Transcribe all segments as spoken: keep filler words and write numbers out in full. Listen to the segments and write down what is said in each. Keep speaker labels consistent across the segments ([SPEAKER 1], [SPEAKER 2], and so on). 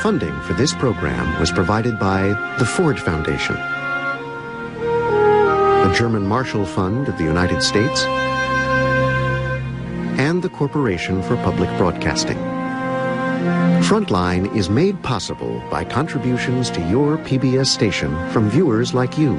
[SPEAKER 1] Funding for this program was provided by the Ford Foundation, the German Marshall Fund of the United States, and the Corporation for Public Broadcasting. Frontline is made possible by contributions to your P B S station from viewers like you.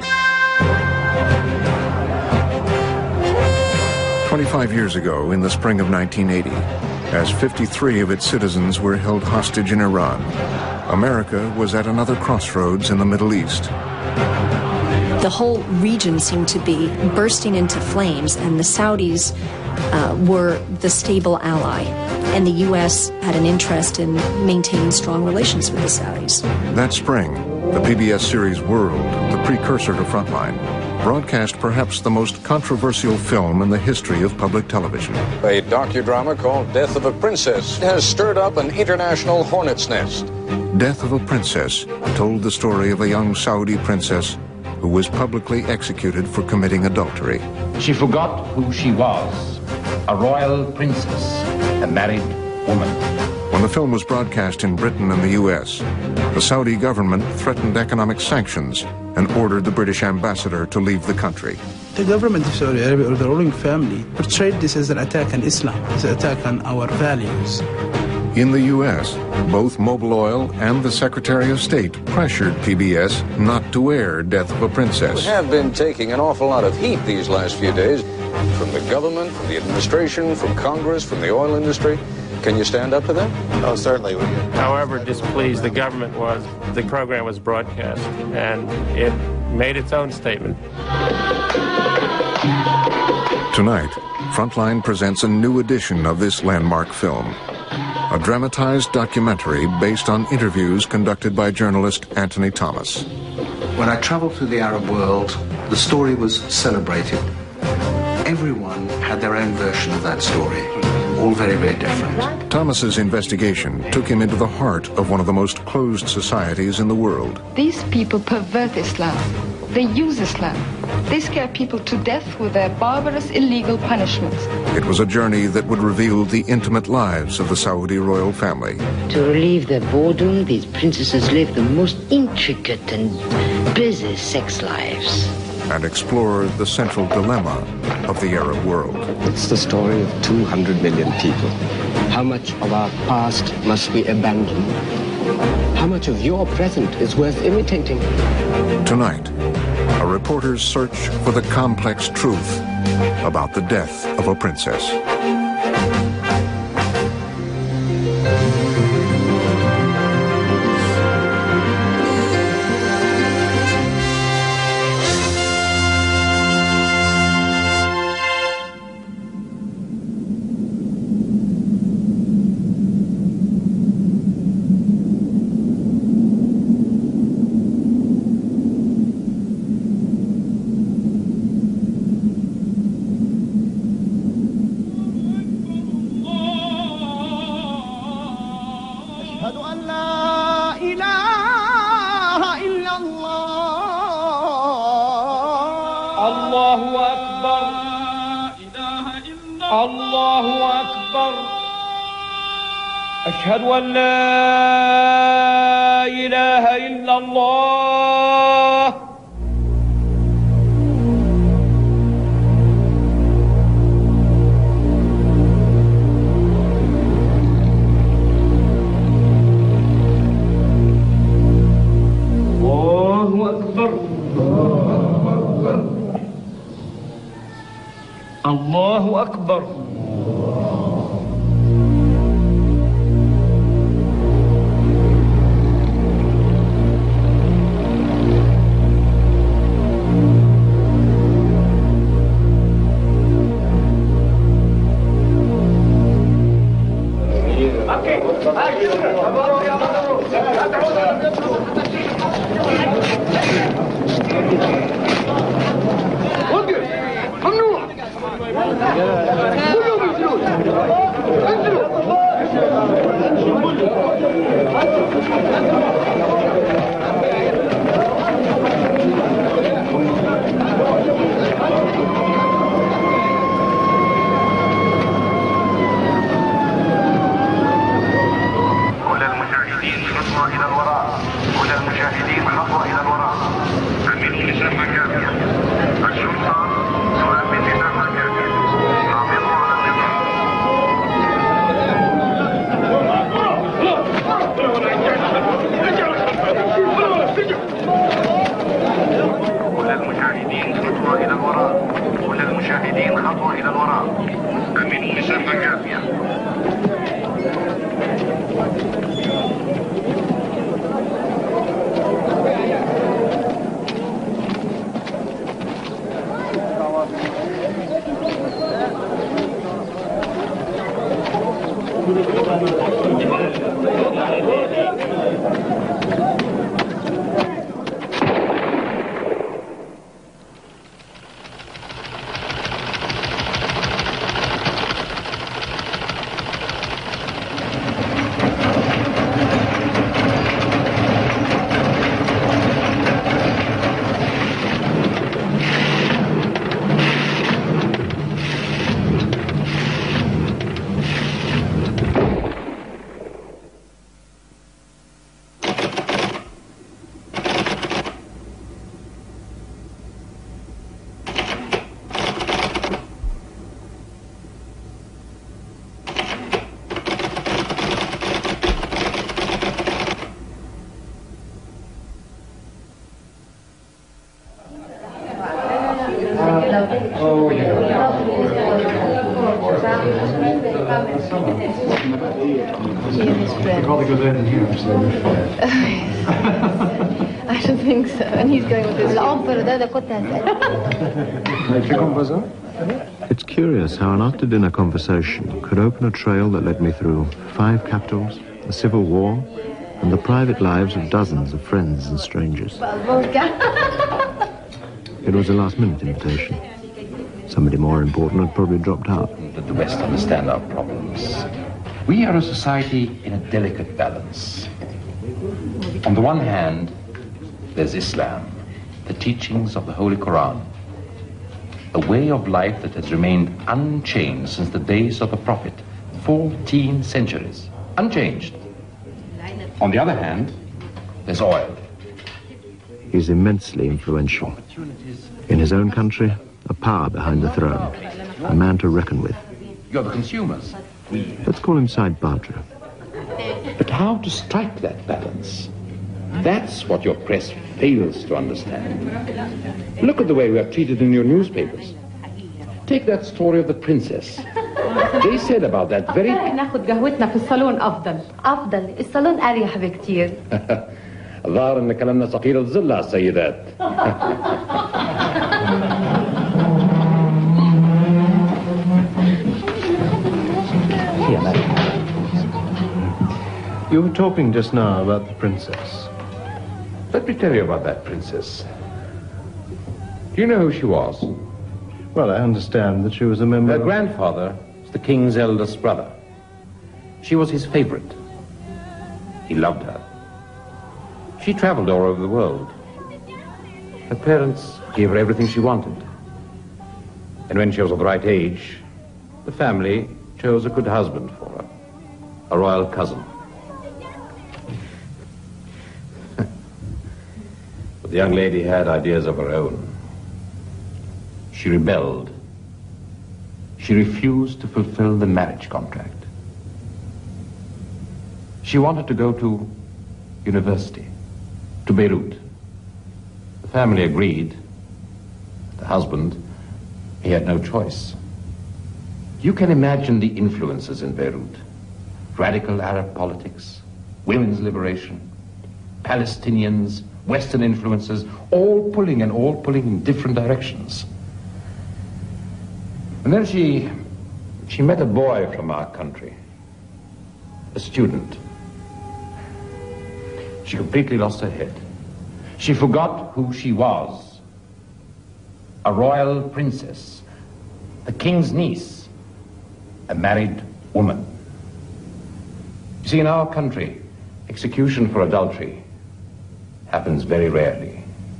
[SPEAKER 2] twenty-five years ago, in the spring of nineteen eighty, as fifty-three of its citizens were held hostage in Iran, America was at another crossroads in the Middle East.
[SPEAKER 3] The whole region seemed to be bursting into flames, and the Saudis uh, were the stable ally. And the U S had an interest in maintaining strong relations with the Saudis.
[SPEAKER 2] That spring, the P B S series World, the precursor to Frontline, broadcast perhaps the most controversial film in the history of public television.
[SPEAKER 4] A docudrama called Death of a Princess has stirred up an international hornet's nest.
[SPEAKER 2] Death of a Princess told the story of a young Saudi princess who was publicly executed for committing adultery.
[SPEAKER 5] She forgot who she was, a royal princess, a married woman.
[SPEAKER 2] When the film was broadcast in Britain and the U S, the Saudi government threatened economic sanctions and ordered the British ambassador to leave the country.
[SPEAKER 6] The government of Saudi Arabia, or the ruling family, portrayed this as an attack on Islam, as an attack on our values.
[SPEAKER 2] In the U S, both Mobil Oil and the Secretary of State pressured P B S not to air Death of a Princess.
[SPEAKER 4] We have been taking an awful lot of heat these last few days from the government, from the administration, from Congress, from the oil industry. Can you stand up to that?
[SPEAKER 7] Oh, certainly.
[SPEAKER 8] However displeased the government was, the program was broadcast, and it made its own statement.
[SPEAKER 2] Tonight, Frontline presents a new edition of this landmark film, a dramatized documentary based on interviews conducted by journalist Anthony Thomas.
[SPEAKER 9] When I traveled through the Arab world, the story was celebrated. Everyone had their own version of that story, all very, very different.
[SPEAKER 2] Thomas's investigation took him into the heart of one of the most closed societies in the world.
[SPEAKER 10] These people pervert Islam. They use Islam. They scare people to death with their barbarous, illegal punishments.
[SPEAKER 2] It was a journey that would reveal the intimate lives of the Saudi royal family.
[SPEAKER 11] To relieve their boredom, these princesses live the most intricate and busy sex lives.
[SPEAKER 2] And explore the central dilemma of the Arab world.
[SPEAKER 12] It's the story of two hundred million people.
[SPEAKER 11] How much of our past must we abandon? How much of your present is worth imitating?
[SPEAKER 2] Tonight, a reporter's search for the complex truth about the death of a princess.
[SPEAKER 13] أشهد أن لا إله إلا الله الله أكبر الله أكبر
[SPEAKER 7] خطوة إلى الوراء. أمن مسافة كافية.
[SPEAKER 5] Oh, yeah.
[SPEAKER 14] I don't think so. And he's going with his
[SPEAKER 1] It's curious how an after-dinner conversation could open a trail that led me through five capitals, a civil war, and the private lives of dozens of friends and strangers. It was a last-minute invitation. Somebody more important had probably dropped out.
[SPEAKER 5] Let the West understand our problems. We are a society in a delicate balance. On the one hand, there's Islam, the teachings of the Holy Quran, a way of life that has remained unchanged since the days of the Prophet, fourteen centuries, unchanged. On the other hand, there's oil.
[SPEAKER 1] He's immensely influential. In his own country, a power behind the throne, a man to reckon with.
[SPEAKER 5] You're the consumers. We...
[SPEAKER 1] Let's call him Said Badr.
[SPEAKER 5] But how to strike that balance? That's what your press fails to understand. Look at the way we are treated in your newspapers. Take that story of the princess. They said about that very...
[SPEAKER 14] ناخد قهوتنا في الصالون أفضل. أفضل. الصالون أريح بكتير.
[SPEAKER 5] ظاهر إن كلامنا ثقيل الظل على السيدات.
[SPEAKER 1] Here, madam. You were talking just now about the princess.
[SPEAKER 5] Let me tell you about that princess. Do you know who she was?
[SPEAKER 1] Well, I understand that she was a member
[SPEAKER 5] Her
[SPEAKER 1] of...
[SPEAKER 5] grandfather was the king's eldest brother. She was his favorite. He loved her. She traveled all over the world. Her parents gave her everything she wanted. And when she was of the right age, the family chose a good husband for her, a royal cousin. But the young lady had ideas of her own. She rebelled. She refused to fulfill the marriage contract. She wanted to go to university, to Beirut. The family agreed. The husband, he had no choice. You can imagine the influences in Beirut. Radical Arab politics, women's liberation, Palestinians, Western influences, all pulling and all pulling in different directions. And then she, she met a boy from our country, a student. She completely lost her head. She forgot who she was. A royal princess, the king's niece, a married woman. You see, in our country, execution for adultery happens very rarely.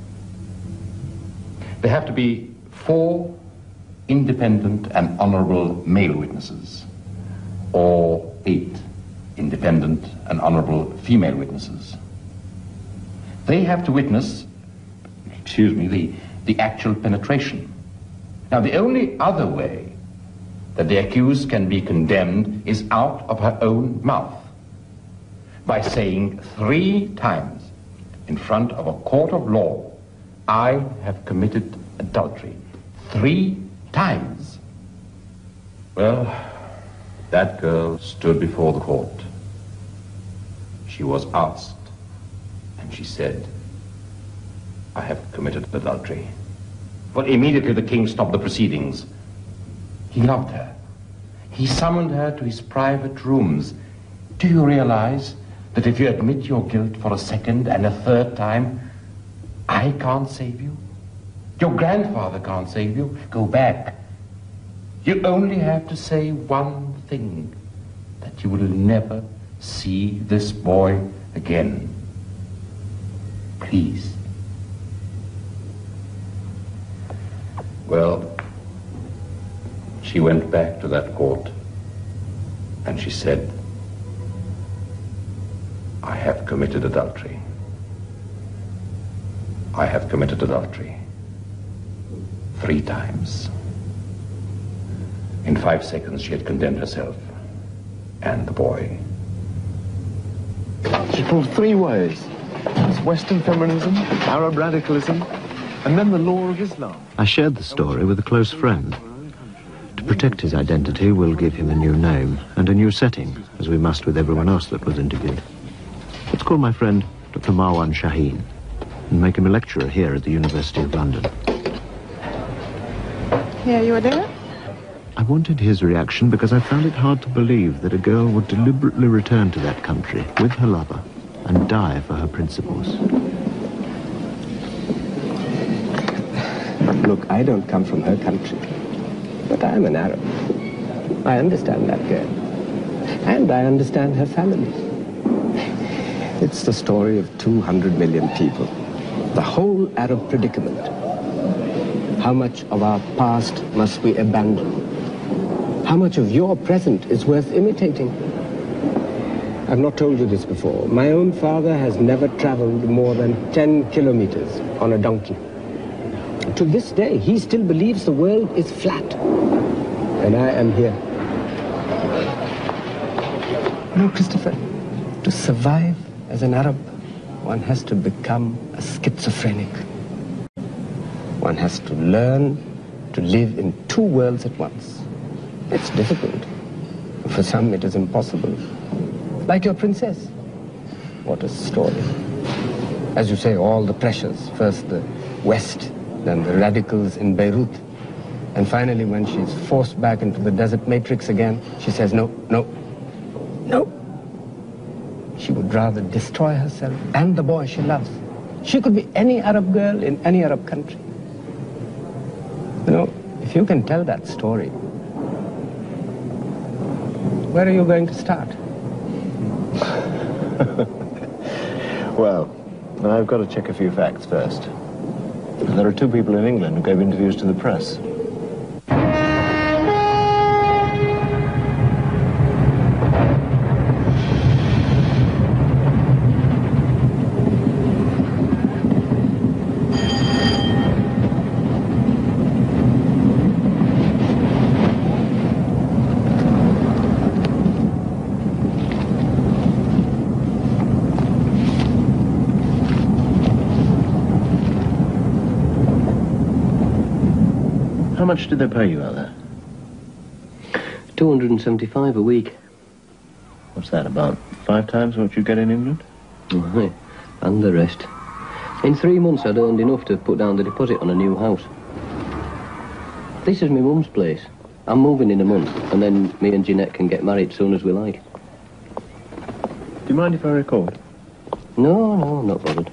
[SPEAKER 5] There have to be four independent and honorable male witnesses, or eight independent and honorable female witnesses. They have to witness, excuse me, the, the actual penetration. Now, the only other way that the accused can be condemned is out of her own mouth, by saying three times in front of a court of law, I have committed adultery. Three times. Well, that girl stood before the court. She was asked, and she said, I have committed adultery. Well, immediately the king stopped the proceedings. He loved her. He summoned her to his private rooms. Do you realize that if you admit your guilt for a second and a third time, I can't save you? Your grandfather can't save you. Go back. You only have to say one thing, that you will never see this boy again. Please. Well, she went back to that court and she said, I have committed adultery. I have committed adultery. Three times. In five seconds, she had condemned herself and the boy.
[SPEAKER 1] She pulled three ways. It's Western feminism, Arab radicalism, and then the law of Islam. I shared the story with a close friend. To protect his identity, we'll give him a new name and a new setting, as we must with everyone else that was interviewed. Let's call my friend Doctor Marwan Shaheen and make him a lecturer here at the University of London.
[SPEAKER 15] Yeah, you were there?
[SPEAKER 1] I wanted his reaction because I found it hard to believe that a girl would deliberately return to that country with her lover and die for her principles.
[SPEAKER 11] Look, I don't come from her country, but I am an Arab. I understand that girl, and I understand her family. It's the story of two hundred million people, the whole Arab predicament. How much of our past must we abandon? How much of your present is worth imitating? I've not told you this before. My own father has never traveled more than ten kilometers on a donkey. To this day, he still believes the world is flat. And I am here. No, Christopher, to survive as an Arab, one has to become a schizophrenic. One has to learn to live in two worlds at once. It's difficult. For some, it is impossible. Like your princess. What a story. As you say, all the pressures. First the West, then the radicals in Beirut. And finally, when she's forced back into the desert matrix again, she says, no, no, no. She would rather destroy herself and the boy she loves. She could be any Arab girl in any Arab country. You know, if you can tell that story, where are you going to start?
[SPEAKER 1] Well, I've got to check a few facts first. There are two people in England who gave interviews to the press. How much did they pay you out there?
[SPEAKER 16] two hundred seventy-five a week.
[SPEAKER 1] What's that, about five times what you get in England?
[SPEAKER 16] Right, and the rest. In three months I'd earned enough to put down the deposit on a new house. This is my mum's place. I'm moving in a month, and then me and Jeanette can get married as soon as we like.
[SPEAKER 1] Do you mind if I record?
[SPEAKER 16] No, no, I'm not bothered.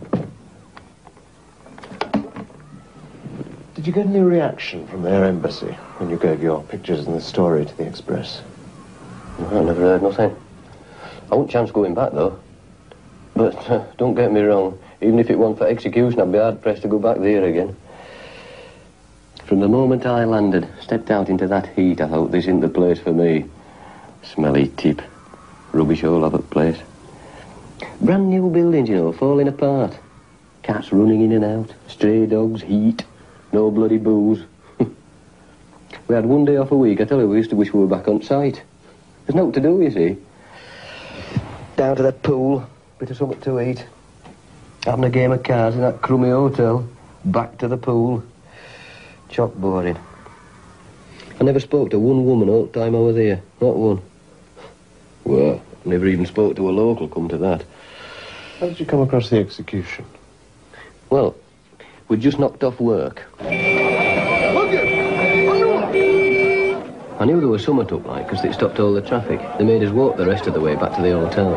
[SPEAKER 1] Did you get any reaction from their embassy when you gave your pictures and the story to the Express?
[SPEAKER 16] No, I never heard nothing. I wouldn't chance going back, though. But uh, don't get me wrong, even if it wasn't for execution, I'd be hard-pressed to go back there again. From the moment I landed, stepped out into that heat, I thought, this isn't the place for me. Smelly tip. Rubbish all over the place. Brand new buildings, you know, falling apart. Cats running in and out. Stray dogs, heat. No bloody booze. We had one day off a week. I tell you, we used to wish we were back on site. There's nothing to do, you see. Down to the pool, bit of something to eat. Having a game of cards in that crummy hotel. Back to the pool. Chock boring. I never spoke to one woman all the time I was there. Not one. Well, never even spoke to a local, come to that.
[SPEAKER 1] How did you come across the execution?
[SPEAKER 16] Well, we'd just knocked off work. I knew there was something up like, because it stopped all the traffic. They made us walk the rest of the way back to the hotel.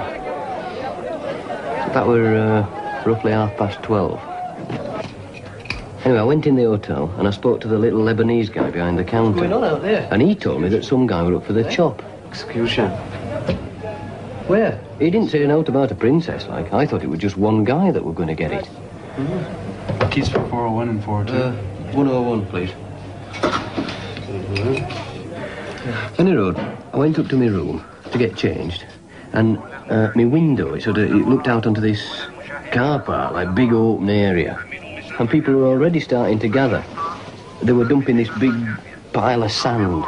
[SPEAKER 16] That were uh, roughly half past twelve. Anyway, I went in the hotel and I spoke to the little Lebanese guy behind the counter.
[SPEAKER 11] What's going on out there?
[SPEAKER 16] And he told me that some guy were up for the chop.
[SPEAKER 11] Execution.
[SPEAKER 16] Where? He didn't say a note about a princess, like. I thought it was just one guy that were going to get it.
[SPEAKER 6] Mm-hmm. Keys for four oh one and four oh two.
[SPEAKER 16] Uh, one oh one, please. Any road, I went up to my room to get changed, and uh, my window, it sort of it looked out onto this car park, like big open area, and people were already starting to gather. They were dumping this big pile of sand.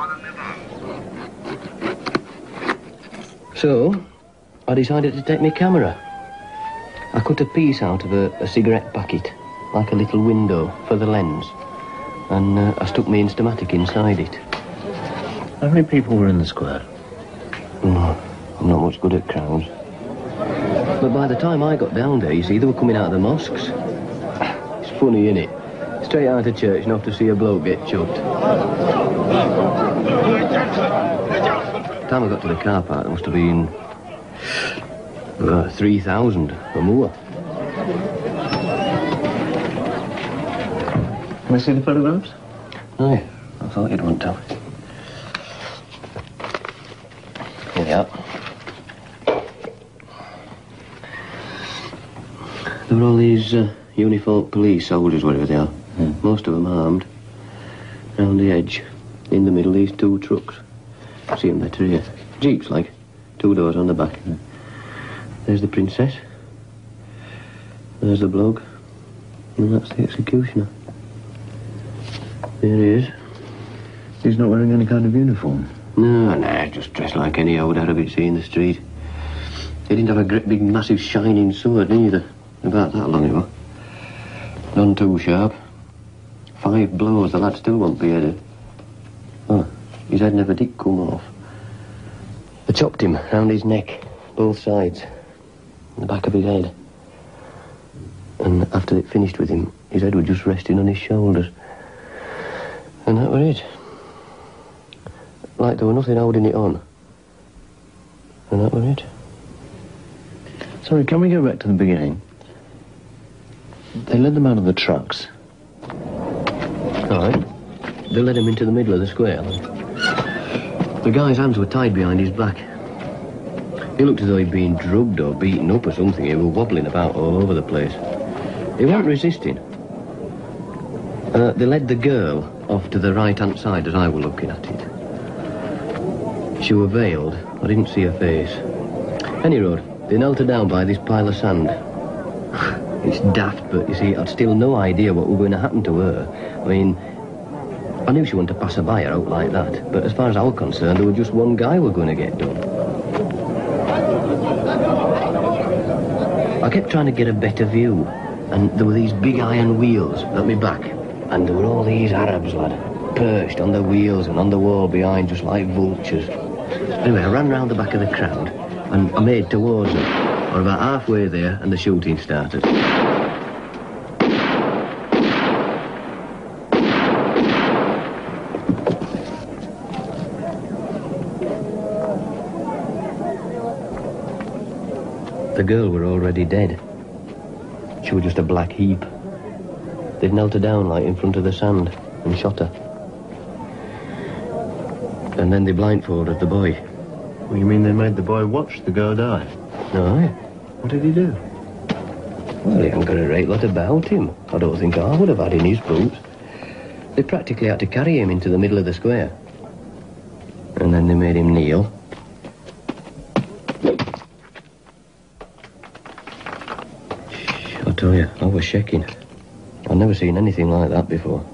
[SPEAKER 16] So, I decided to take my camera. I cut a piece out of a, a cigarette packet, like a little window for the lens, and uh, I stuck my Instamatic inside it.
[SPEAKER 1] How many people were in the square?
[SPEAKER 16] No, I'm not much good at crowds. But by the time I got down there, you see, they were coming out of the mosques. It's funny, innit? Straight out of church, enough to see a bloke get chucked. By the time I got to the car park, there must have been uh, three thousand or more.
[SPEAKER 1] Can I see the photographs?
[SPEAKER 16] Aye, I thought you'd want to. Here they are. There were all these uh, uniformed police soldiers, whatever they are. Mm. Most of them armed. Round the edge, in the middle, these two trucks. See them better here. Jeeps, like. Two doors on the back. Mm. There's the princess. There's the bloke. And that's the executioner. There he is.
[SPEAKER 1] He's not wearing any kind of uniform?
[SPEAKER 16] No, no, just dressed like any old Arab you'd see in the street. He didn't have a great big massive shining sword neither. About that long it was. None too sharp. Five blows, the lad still won't be headed. Oh, his head never did come off. They chopped him round his neck, both sides, the back of his head. And after they'd finished with him, his head was just resting on his shoulders. And that was it. Like there was nothing holding it on. And that was it.
[SPEAKER 1] Sorry, can we go back to the beginning? They led them out of the trucks.
[SPEAKER 16] All right. They led him into the middle of the square. The guy's hands were tied behind his back. He looked as though he'd been drugged or beaten up or something. He was wobbling about all over the place. He wasn't resisting. Uh, they led the girl off to the right-hand side as I were looking at it. She was veiled. I didn't see her face. Any road, they knelt her down by this pile of sand. It's daft, but you see, I'd still no idea what was going to happen to her. I mean, I knew she wanted to pass her by her out like that, but as far as I was concerned, there was just one guy were going to get done. I kept trying to get a better view, and there were these big iron wheels at my back, and there were all these Arabs, lad, perched on the wheels and on the wall behind, just like vultures. Anyway, I ran round the back of the crowd, and I made towards them. I was about halfway there, and the shooting started. The girl were already dead. She was just a black heap. They'd knelt her down, like, in front of the sand, and shot her. And then they blindfolded the boy.
[SPEAKER 1] Well, you mean they made the boy watch the girl die?
[SPEAKER 16] No.
[SPEAKER 1] What did he do?
[SPEAKER 16] Well, he hadn't got a great lot about him. I don't think I would have had in his boots. They practically had to carry him into the middle of the square. And then they made him kneel. I tell you, I was shaking. I'd never seen anything like that before.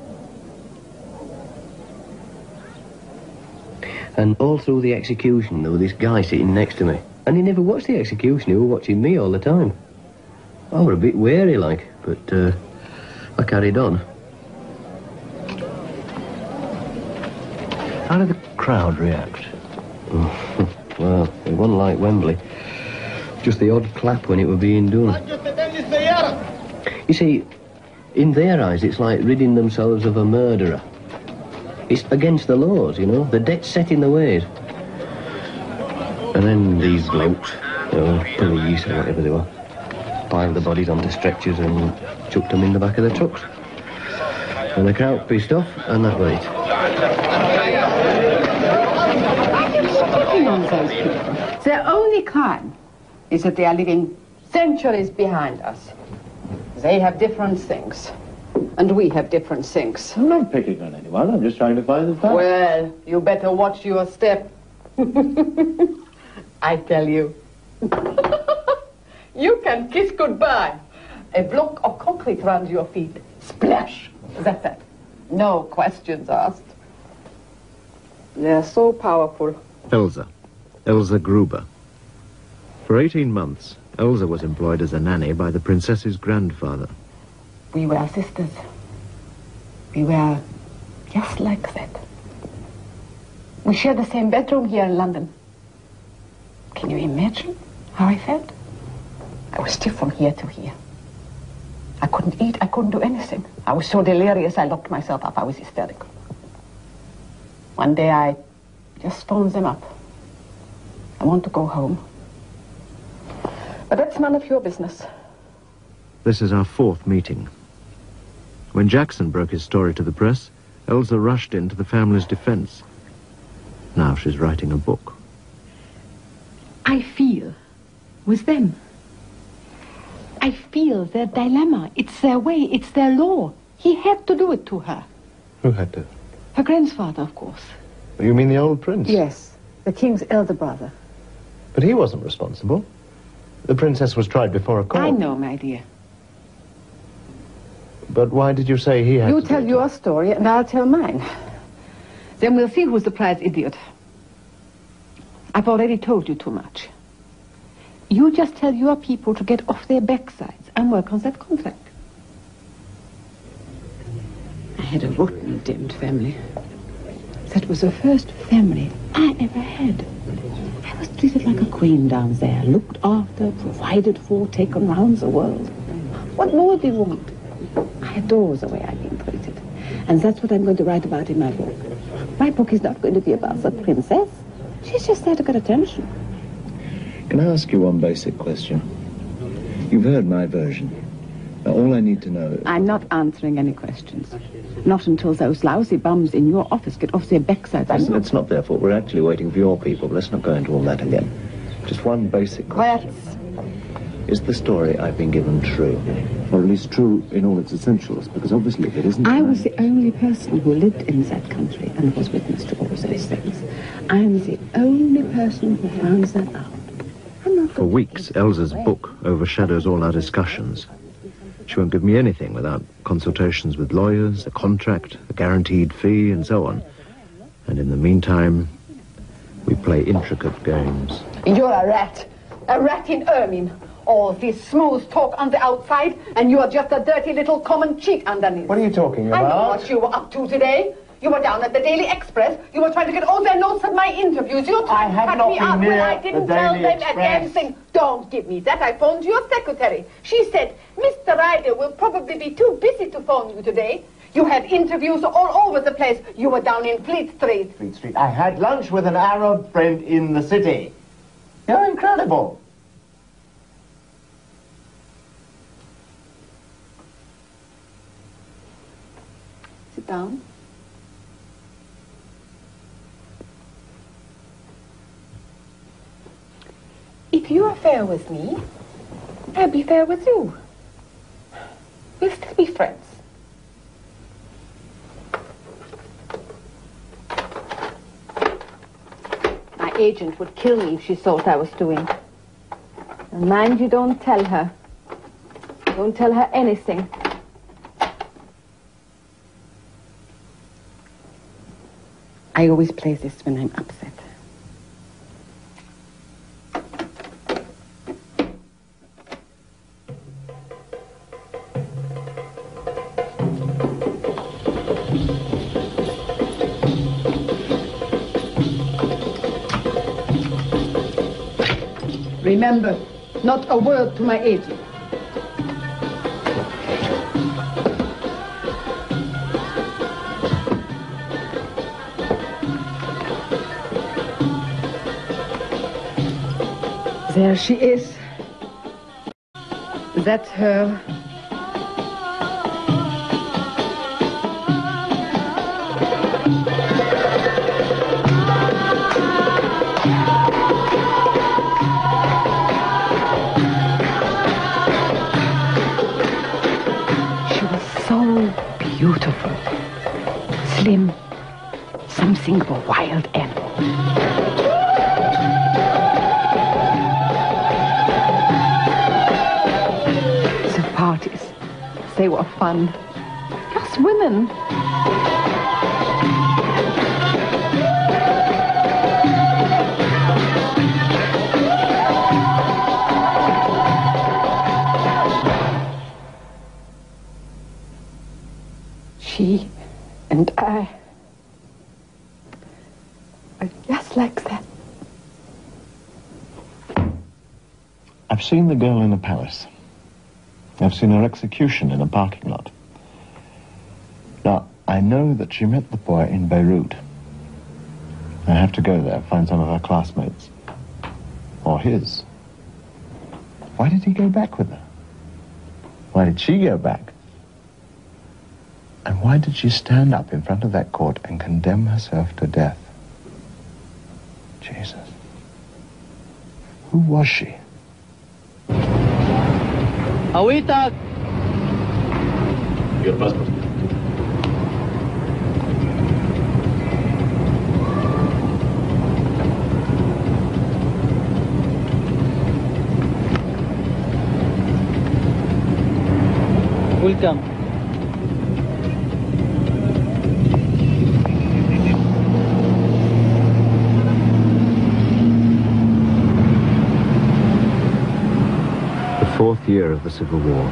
[SPEAKER 16] And all through the execution, there was this guy sitting next to me. And he never watched the execution, he was watching me all the time. I was a bit wary, like, but uh, I carried on.
[SPEAKER 1] How did the crowd react?
[SPEAKER 16] Well, it wasn't like Wembley. Just the odd clap when it were being done. You see, in their eyes, it's like ridding themselves of a murderer. It's against the laws, you know. The dead's set in the ways. And then these blokes, you know, police or whatever they were, piled the bodies onto stretchers and chucked them in the back of the trucks. And the crowd pissed off, and that was it.
[SPEAKER 15] On those people. Their only crime is that they are living centuries behind us. They have different things, and we have different things.
[SPEAKER 1] I'm not picking on anyone. I'm just trying to find the facts.
[SPEAKER 15] Well, you better watch your step. I tell you. You can kiss goodbye. A block of concrete around your feet. Splash. That's that. No questions asked. They're so powerful.
[SPEAKER 1] Elsa. Elsa Gruber. For eighteen months, Elsa was employed as a nanny by the princess's grandfather.
[SPEAKER 15] We were sisters. We were just like that. We shared the same bedroom here in London. Can you imagine how I felt? I was stiff from here to here. I couldn't eat, I couldn't do anything. I was so delirious, I locked myself up. I was hysterical. One day I just phoned them up. I want to go home. But that's none of your business.
[SPEAKER 1] This is our fourth meeting. When Jackson broke his story to the press, Elsa rushed in to the family's defense. Now she's writing a book.
[SPEAKER 17] I feel with them. I feel their dilemma. It's their way, it's their law. He had to do it to her.
[SPEAKER 1] Who had to?
[SPEAKER 17] Her grandfather, of course.
[SPEAKER 1] You mean the old prince?
[SPEAKER 15] Yes, the king's elder brother.
[SPEAKER 1] But he wasn't responsible. The princess was tried before a court.
[SPEAKER 15] I know, my dear.
[SPEAKER 1] But why did you say he had
[SPEAKER 15] You
[SPEAKER 1] to
[SPEAKER 15] tell your story and I'll tell mine. Then we'll see who's the prize idiot. I've already told you too much. You just tell your people to get off their backsides and work on that contract. I had a rotten, damned family. That was the first family I ever had. I was treated like a queen down there, looked after, provided for, taken round the world. What more do you want? I adore the way I've been treated. And that's what I'm going to write about in my book. My book is not going to be about the princess. She's just there to get attention.
[SPEAKER 18] Can I ask you one basic question? You've heard my version. Now, all I need to know...
[SPEAKER 15] I'm not answering any questions. Not until those lousy bums in your office get off their backsides.
[SPEAKER 18] Listen, it's not their fault. We're actually waiting for your people. Let's not go into all that again. Just one basic question.
[SPEAKER 15] Quiet.
[SPEAKER 18] Is the story I've been given true? Or at least true in all its essentials? Because obviously it isn't...
[SPEAKER 15] I was the only person who lived in that country and was witness to all those things. I'm the only person who found that out.
[SPEAKER 1] For weeks, Elsa's book overshadows all our discussions. She won't give me anything without consultations with lawyers, a contract, a guaranteed fee, and so on. And in the meantime, we play intricate games.
[SPEAKER 15] You're a rat. A rat in ermine. All this smooth talk on the outside, and you're just a dirty little common cheat underneath.
[SPEAKER 1] What are you talking about?
[SPEAKER 15] I know what you were up to today. You were down at the Daily Express. You were trying to get all their notes of my interviews. You tried to cut me out when I didn't tell them a damn thing. Don't give me that. I phoned your secretary. She said, Mister Ryder will probably be too busy to phone you today. You had interviews all over the place. You were down in Fleet Street.
[SPEAKER 19] Fleet Street. I had lunch with an Arab friend in the city. You're incredible.
[SPEAKER 15] Sit down. If you are fair with me, I'll be fair with you. We'll still be friends. My agent would kill me if she saw what I was doing. And mind you don't tell her. Don't tell her anything. I always play this when I'm upset. Remember, not a word to my agent. There she is. That's her. She was so beautiful, slim, something of a wild animal. Parties. They were fun. Just women. She and I are just like that.
[SPEAKER 18] I've seen the girl in the palace. I've seen her execution in a parking lot. Now, I know that she met the boy in Beirut. I have to go there, find some of her classmates. Or his. Why did he go back with her? Why did she go back? And why did she stand up in front of that court and condemn herself to death? Jesus. Who was she?
[SPEAKER 20] Awita!
[SPEAKER 21] Your passport.
[SPEAKER 20] Welcome.
[SPEAKER 1] Fourth year of the Civil War.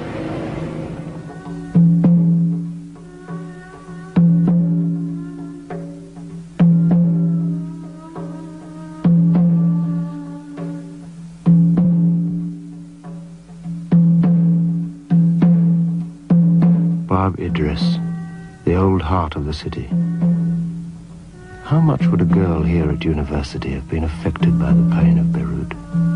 [SPEAKER 1] Barb Idris, the old heart of the city. How much would a girl here at university have been affected by the pain of Beirut?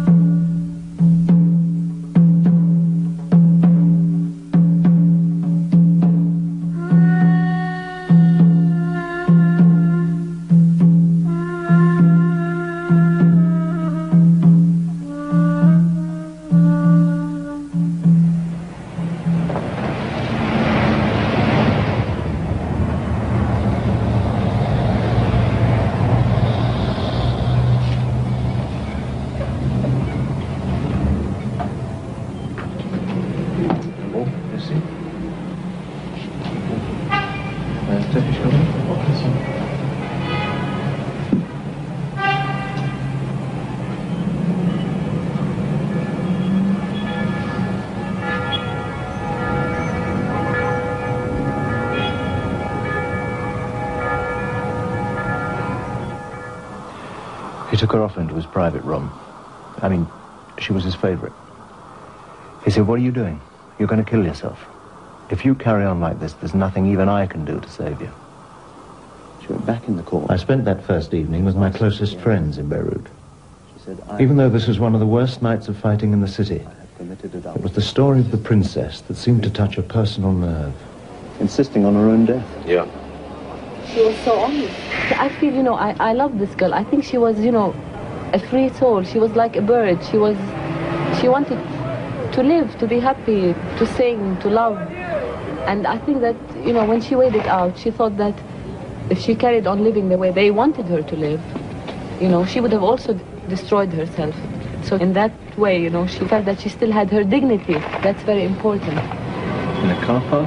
[SPEAKER 18] He took her off into his private room. I mean, she was his favorite. He said, "What are you doing? You're going to kill yourself. If you carry on like this, there's nothing even I can do to save you."
[SPEAKER 1] She went back in the court.
[SPEAKER 18] I spent that first evening with my closest friends in Beirut. Even though this was one of the worst nights of fighting in the city, it was the story of the princess that seemed to touch a personal nerve.
[SPEAKER 1] Insisting on her own death.
[SPEAKER 21] Yeah.
[SPEAKER 14] She was so honest. I feel, you know, I, I love this girl. I think she was, you know, a free soul. She was like a bird. She was, she wanted to live, to be happy, to sing, to love. And I think that, you know, when she weighed it out, she thought that if she carried on living the way they wanted her to live, you know, she would have also destroyed herself. So in that way, you know, she felt that she still had her dignity. That's very important.
[SPEAKER 18] In a car park?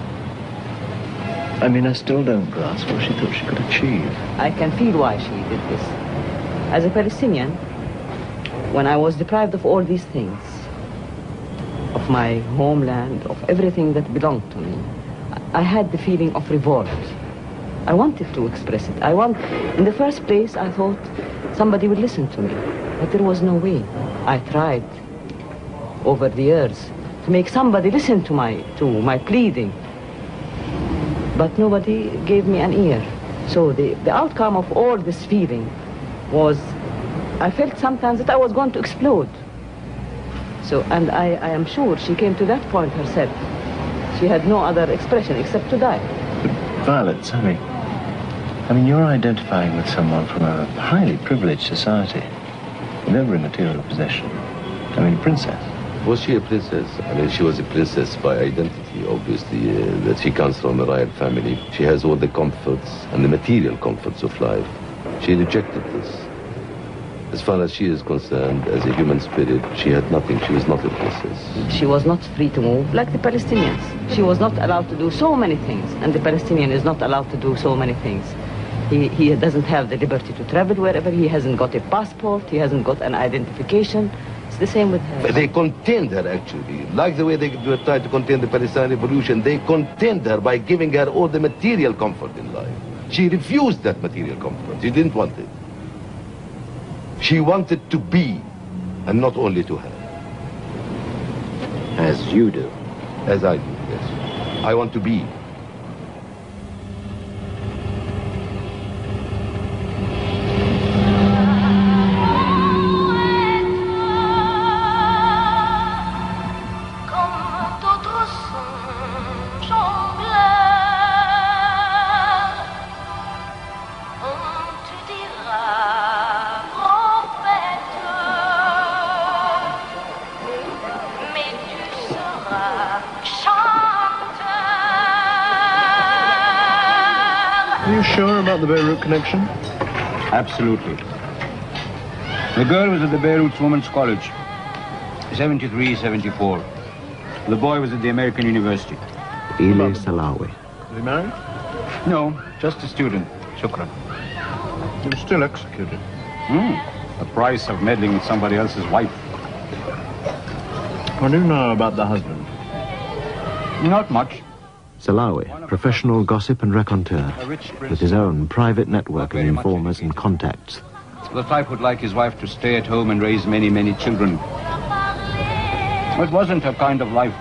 [SPEAKER 18] I mean, I still don't grasp what she thought she could achieve.
[SPEAKER 22] I can feel why she did this. As a Palestinian, when I was deprived of all these things, of my homeland, of everything that belonged to me, I had the feeling of revolt. I wanted to express it. I want, in the first place, I thought somebody would listen to me, but there was no way. I tried over the years to make somebody listen to my, to my pleading. But nobody gave me an ear. So the, the outcome of all this feeling was, I felt sometimes that I was going to explode. So, and I, I am sure she came to that point herself. She had no other expression except to die.
[SPEAKER 1] But Violet, Sammy, I mean, you're identifying with someone from a highly privileged society, with every material possession. I mean, a princess.
[SPEAKER 3] Was she a princess? I mean, she was a princess by identity, obviously, uh, that she comes from a royal family. She has all the comforts and the material comforts of life. She rejected this. As far as she is concerned, as a human spirit, she had nothing. She was not a princess.
[SPEAKER 22] She was not free to move like the Palestinians. She was not allowed to do so many things, and the Palestinian is not allowed to do so many things. He, he doesn't have the liberty to travel wherever. He hasn't got a passport. He hasn't got an identification. It's the same with her.
[SPEAKER 3] They contained her, actually. Like the way they were trying to contain the Palestinian revolution, they contained her by giving her all the material comfort in life. She refused that material comfort. She didn't want it. She wanted to be, and not only to have.
[SPEAKER 1] As you do.
[SPEAKER 3] As I do, yes. I want to be.
[SPEAKER 1] Are you sure about the Beirut connection?
[SPEAKER 21] Absolutely. The girl was at the Beirut Women's College, seventy-three, seventy-four. The boy was at the American University.
[SPEAKER 1] Eli Salawi.
[SPEAKER 21] Is he married? No, just a student. Shukran.
[SPEAKER 18] He was still executed.
[SPEAKER 21] Hmm. The price of meddling with somebody else's wife.
[SPEAKER 18] What do you know about the husband?
[SPEAKER 21] Not much.
[SPEAKER 1] Salawi, professional gossip and raconteur, with his own private network of informers and contacts.
[SPEAKER 21] The type would like his wife to stay at home and raise many, many children. It wasn't her kind of life.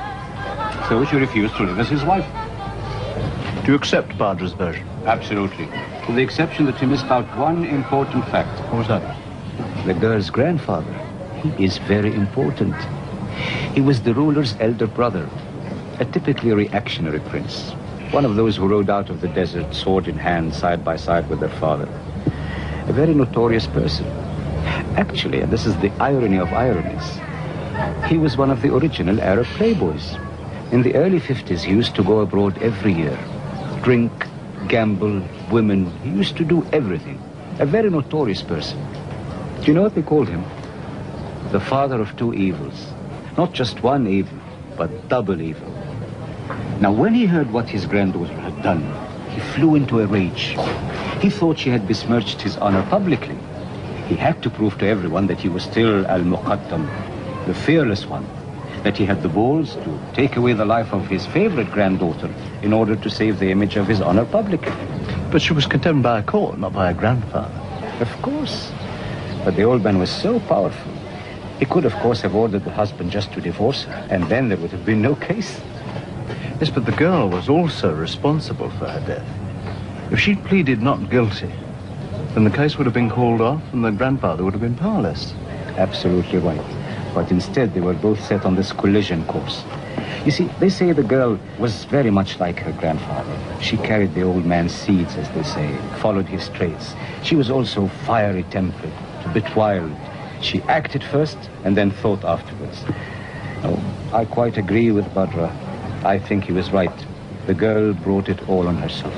[SPEAKER 21] So she refused to live as his wife.
[SPEAKER 18] Do you accept Badra's version?
[SPEAKER 21] Absolutely. With the exception that he missed out one important fact.
[SPEAKER 18] What was that?
[SPEAKER 21] The girl's grandfather. He is very important. He was the ruler's elder brother. A typically reactionary prince. One of those who rode out of the desert, sword in hand, side by side with their father. A very notorious person. Actually, and this is the irony of ironies, he was one of the original Arab playboys. In the early fifties, he used to go abroad every year. Drink, gamble, women. He used to do everything. A very notorious person. Do you know what they called him? The father of two evils. Not just one evil, but double evil. Now, when he heard what his granddaughter had done, he flew into a rage. He thought she had besmirched his honor publicly. He had to prove to everyone that he was still Al-Muqaddam, the fearless one, that he had the balls to take away the life of his favorite granddaughter in order to save the image of his honor publicly.
[SPEAKER 18] But she was condemned by a court, not by a grandfather.
[SPEAKER 21] Of course. But the old man was so powerful. He could, of course, have ordered the husband just to divorce her, and then there would have been no case.
[SPEAKER 18] Yes, but the girl was also responsible for her death. If she'd pleaded not guilty, then the case would have been called off and the grandfather would have been powerless.
[SPEAKER 21] Absolutely right. But instead, they were both set on this collision course. You see, they say the girl was very much like her grandfather. She carried the old man's seeds, as they say, followed his traits. She was also fiery-tempered, a bit wild. She acted first and then thought afterwards. Oh, I quite agree with Badra. I think he was right. The girl brought it all on herself.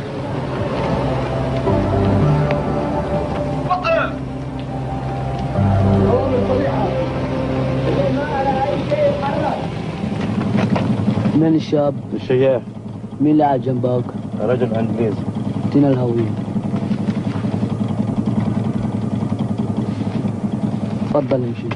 [SPEAKER 20] من الشاب؟
[SPEAKER 18] الشيخ.
[SPEAKER 20] مين اللي قاعد جنبك؟
[SPEAKER 18] رجل انجليزي.
[SPEAKER 20] اعطينا الهوية. تفضل امشي.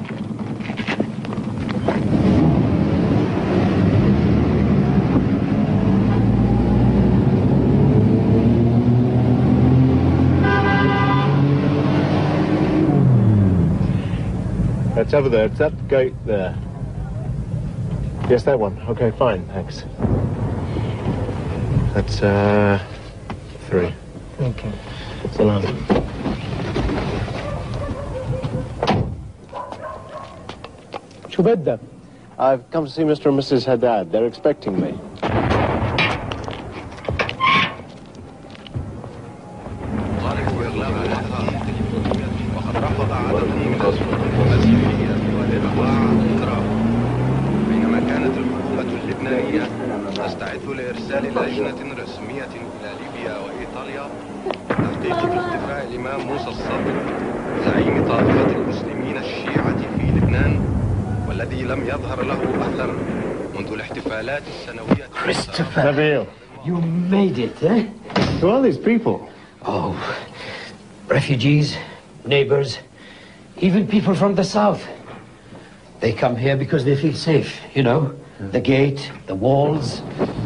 [SPEAKER 18] That's over there. It's that gate there. Yes, that one. Okay, fine, thanks. That's, uh, three.
[SPEAKER 20] Okay.
[SPEAKER 18] Salam.
[SPEAKER 20] شو بدك؟
[SPEAKER 18] I've come to see Mister and Missus Haddad. They're expecting me.
[SPEAKER 4] بينما كانت الحكومة اللبنانية تستعد لإرسال لجنة رسمية إلى ليبيا وإيطاليا تحقيق في اختفاء الإمام موسى الصدر زعيم طائفة المسلمين الشيعة في لبنان والذي لم يظهر له أثر منذ الاحتفالات السنوية.
[SPEAKER 21] Christopher,
[SPEAKER 18] Nabil.
[SPEAKER 21] You made it, eh?
[SPEAKER 18] Who are these people?
[SPEAKER 21] Oh, refugees, neighbors, even people from the south. They come here because they feel safe, you know? The gate, the walls.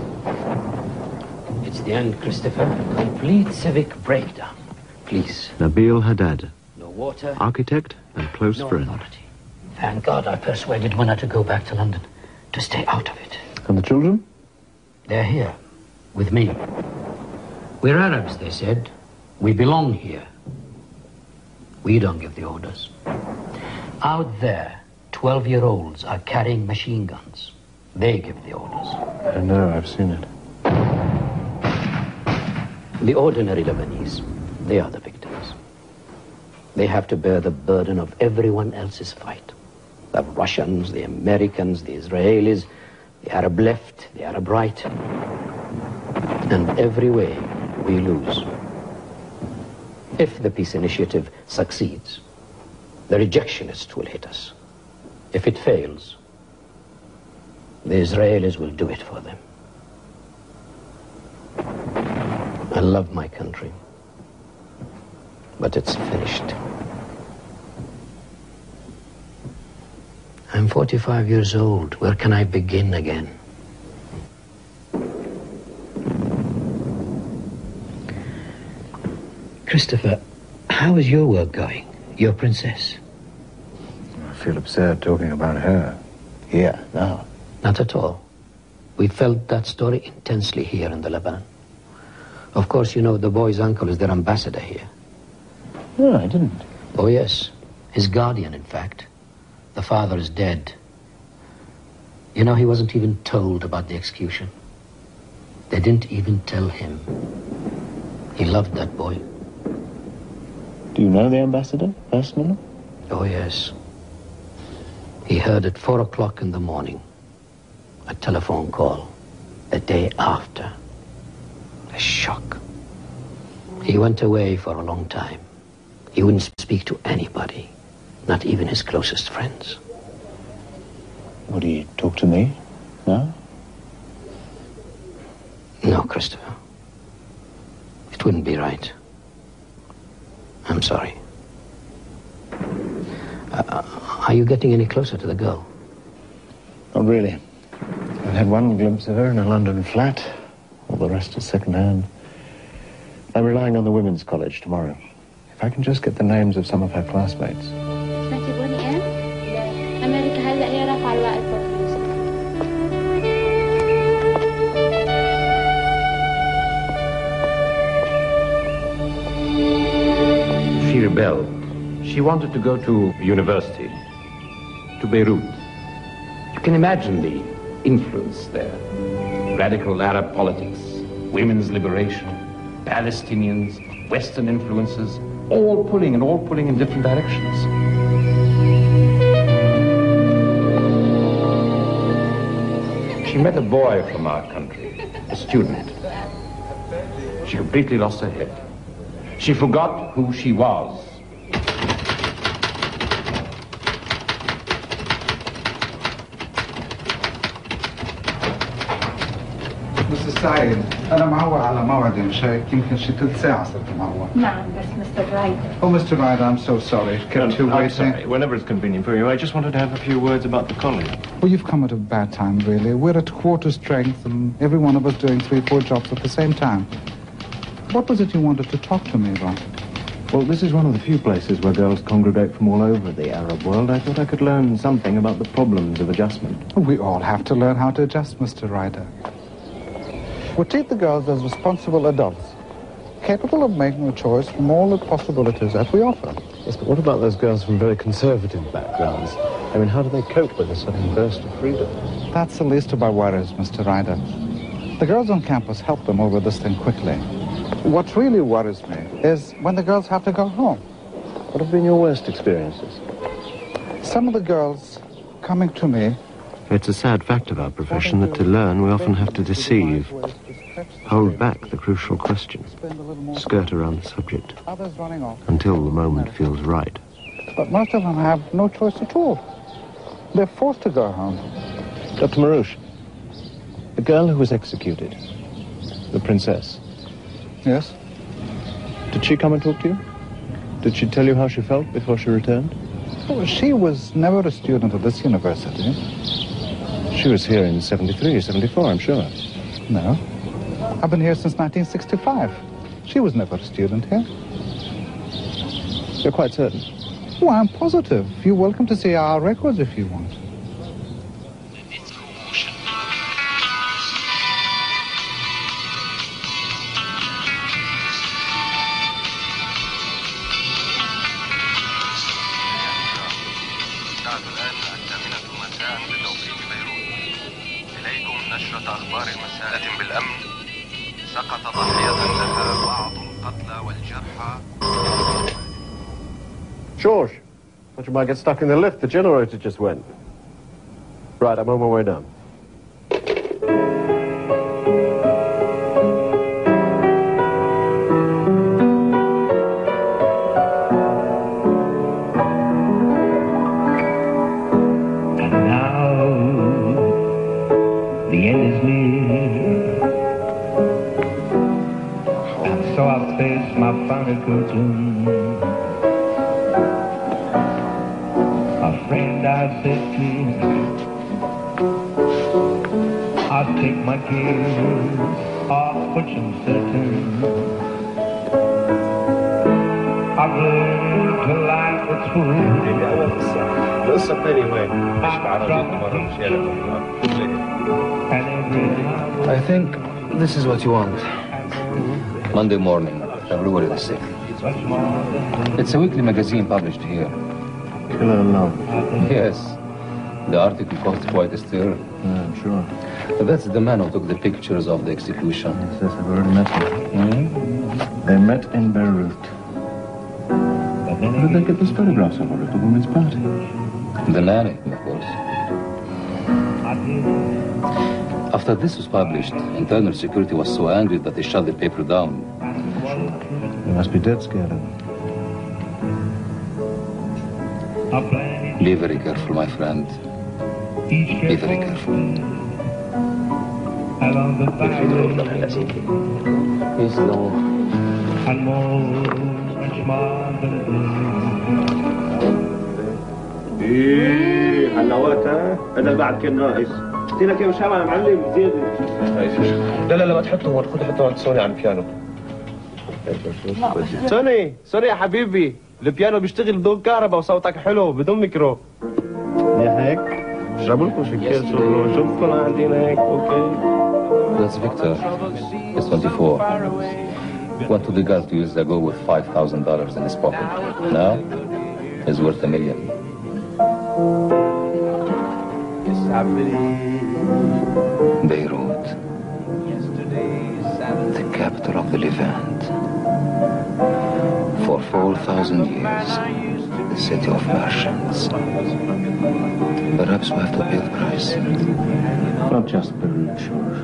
[SPEAKER 21] It's the end, Christopher. Complete civic breakdown. Please.
[SPEAKER 1] Nabil Haddad,
[SPEAKER 21] No water.
[SPEAKER 1] architect and close
[SPEAKER 21] no
[SPEAKER 1] friend.
[SPEAKER 21] authority. Thank God I persuaded Munna to go back to London, to stay out of it.
[SPEAKER 18] And the children?
[SPEAKER 21] They're here, with me. We're Arabs, they said. We belong here. We don't give the orders. Out there, twelve-year-olds are carrying machine guns. They give the orders.
[SPEAKER 18] I know, I've seen it.
[SPEAKER 21] The ordinary Lebanese, they are the victims. They have to bear the burden of everyone else's fight. The Russians, the Americans, the Israelis, the Arab left, the Arab right. And every way, we lose. If the peace initiative succeeds, the rejectionists will hit us. If it fails, the Israelis will do it for them. I love my country, but it's finished. I'm forty-five years old. Where can I begin again? Christopher, how is your work going? Your princess?
[SPEAKER 18] I feel absurd talking about her. Here, now.
[SPEAKER 21] Not at all. We felt that story intensely here in the Lebanon. Of course, you know the boy's uncle is their ambassador here.
[SPEAKER 18] No, I didn't.
[SPEAKER 21] Oh, yes. His guardian, in fact. The father is dead. You know, he wasn't even told about the execution. They didn't even tell him. He loved that boy.
[SPEAKER 18] Do you know the ambassador, personally?
[SPEAKER 21] Oh, yes. He heard at four o'clock in the morning. A telephone call. The day after. A shock. He went away for a long time. He wouldn't speak to anybody. Not even his closest friends.
[SPEAKER 18] Would he talk to me? No?
[SPEAKER 21] No, Christopher. It wouldn't be right. I'm sorry. Uh, are you getting any closer to the girl?
[SPEAKER 18] Not really. I've had one glimpse of her in a London flat. All the rest is second-hand. I'm relying on the Women's College tomorrow. If I can just get the names of some of her classmates.
[SPEAKER 5] She rebelled. She wanted to go to university, to Beirut. You can imagine the influence there. Radical Arab politics, women's liberation, Palestinians, Western influences, all pulling and all pulling in different directions. She met a boy from our country, a student. She completely lost her head. She forgot who she was.
[SPEAKER 9] مستر سعيد أنا معول على موعد مشايك يمكن شي ثلث ساعة صرت معول.
[SPEAKER 8] نعم بس مستر رايد.
[SPEAKER 9] Oh, Mister Wright, I'm so sorry. Kept you
[SPEAKER 18] I'm
[SPEAKER 9] waiting.
[SPEAKER 18] sorry. Whenever it's convenient for you, I just wanted to have a few words about the college.
[SPEAKER 9] Well, you've come at a bad time, really. We're at quarter strength, and every one of us doing three, four jobs at the same time. What was it you wanted to talk to me about?
[SPEAKER 18] Well, this is one of the few places where girls congregate from all over the Arab world. I thought I could learn something about the problems of adjustment.
[SPEAKER 8] We all have to learn how to adjust, Mister Ryder. We treat the girls as responsible adults, capable of making a choice from all the possibilities that we offer.
[SPEAKER 1] Yes, but what about those girls from very conservative backgrounds? I mean, how do they cope with a sudden burst of freedom?
[SPEAKER 8] That's the least of our worries, Mister Ryder. The girls on campus help them over this thing quickly. What really worries me is when the girls have to go home.
[SPEAKER 1] What have been your worst experiences?
[SPEAKER 8] Some of the girls coming to me...
[SPEAKER 1] It's a sad fact of our profession that to learn we often have to deceive, hold back the crucial question, skirt around the subject, until the moment feels right.
[SPEAKER 8] But most of them have no choice at all. They're forced to go home.
[SPEAKER 1] Doctor Marouche, the girl who was executed, the princess.
[SPEAKER 8] Yes?
[SPEAKER 1] Did she come and talk to you? Did she tell you how she felt before she returned?
[SPEAKER 8] Oh, she was never a student of this university.
[SPEAKER 1] She was here in seventy-three, seventy-four, I'm sure.
[SPEAKER 8] No. I've been here since nineteen sixty-five. She was never a student here.
[SPEAKER 1] You're quite certain?
[SPEAKER 8] Oh, I'm positive. You're welcome to see our records if you want.
[SPEAKER 1] George, thought you might get stuck in the lift. The generator just went. Right, I'm on my way down.
[SPEAKER 10] And now the end is near, and so I face my final curtain. I said, please, I'll take my cares off, which I'm certain. I've learned to like what's food.
[SPEAKER 1] Listen anyway.
[SPEAKER 23] I think this is what you want.
[SPEAKER 24] Monday morning, February the sixth. It's a weekly magazine published here.
[SPEAKER 1] Killer alone.
[SPEAKER 24] Yes. The article caused quite a stir.
[SPEAKER 1] Yeah, I'm sure.
[SPEAKER 24] That's the man who took the pictures of the execution.
[SPEAKER 1] Yes, yes, I've already met him.
[SPEAKER 24] Mm-hmm.
[SPEAKER 1] They met in Beirut. Where did they get those photographs of her at the women's party?
[SPEAKER 24] The nanny, of course. After this was published, internal security was so angry that they shut the paper down.
[SPEAKER 1] They must be dead scared of them.
[SPEAKER 24] Be very careful, my friend. Be very careful.
[SPEAKER 1] He's low.
[SPEAKER 25] ايه حلاوات ها؟ هذا بعد كان ناقص. قلت لك يا وسام يا معلم زياده.
[SPEAKER 1] لا لا لا ما تحطه هون، خذ حطه عند سوني على البيانو.
[SPEAKER 25] سوني سوني يا حبيبي، البيانو بيشتغل بدون كهرباء وصوتك حلو بدون ميكرو. يا هيك اشربوا لكم شكل شوفكم عندنا هيك اوكي.
[SPEAKER 24] That's Victor. He's twenty-four. Went to the Gulf two years ago with five thousand dollars in his pocket. Now, he's worth a million. Beirut, the capital of the Levant. For four thousand years, the city of merchants. Perhaps we have to pay the price.
[SPEAKER 1] Not just Beirut, George.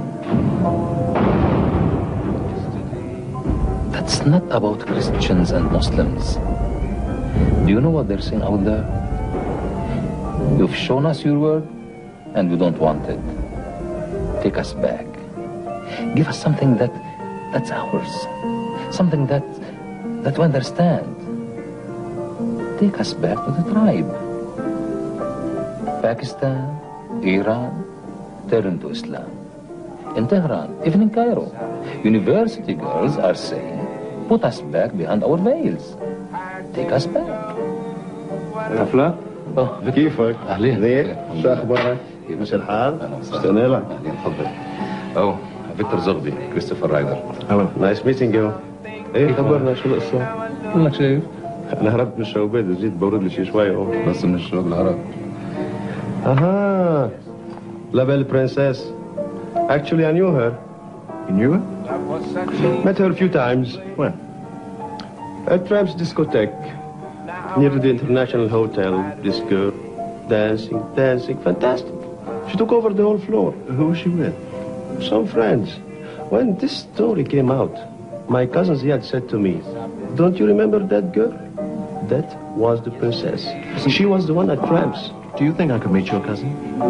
[SPEAKER 24] That's not about Christians and Muslims. Do you know what they're saying out there? You've shown us your word, and we don't want it. Take us back. Give us something that that's ours. Something that that we understand. Take us back to the tribe. Pakistan, Iran, turn to Islam. In Tehran, even in Cairo, university girls are saying, Put us back behind our veils. Take us back.
[SPEAKER 25] حفلة؟
[SPEAKER 24] اه
[SPEAKER 25] كيفك؟
[SPEAKER 24] اهلين.
[SPEAKER 25] زين؟ شو اخبارك؟ ماشي الحال؟ اشتقنا لك.
[SPEAKER 24] اهلين تفضل. اوه فيكتور زغبي كريستوفر رايدر.
[SPEAKER 25] نايس ميتينج يو. ايه خبرنا شو القصة؟
[SPEAKER 24] منك شايف؟
[SPEAKER 25] انا هربت من الشوبات وجيت بورد لي شي شوي اهو.
[SPEAKER 24] بس من الشوق الهرب.
[SPEAKER 25] اها La belle princess. Actually, I knew her.
[SPEAKER 18] You knew her?
[SPEAKER 25] Met her a few times.
[SPEAKER 18] When?
[SPEAKER 25] At Tramps discotheque. Near to the International Hotel. This girl. Dancing, dancing. Fantastic. She took over the whole floor.
[SPEAKER 18] Who was she with?
[SPEAKER 25] Some friends. When this story came out, my cousin Ziad said to me, don't you remember that girl? That was the princess. She was the one at Tramps.
[SPEAKER 18] Do you think I could meet your cousin?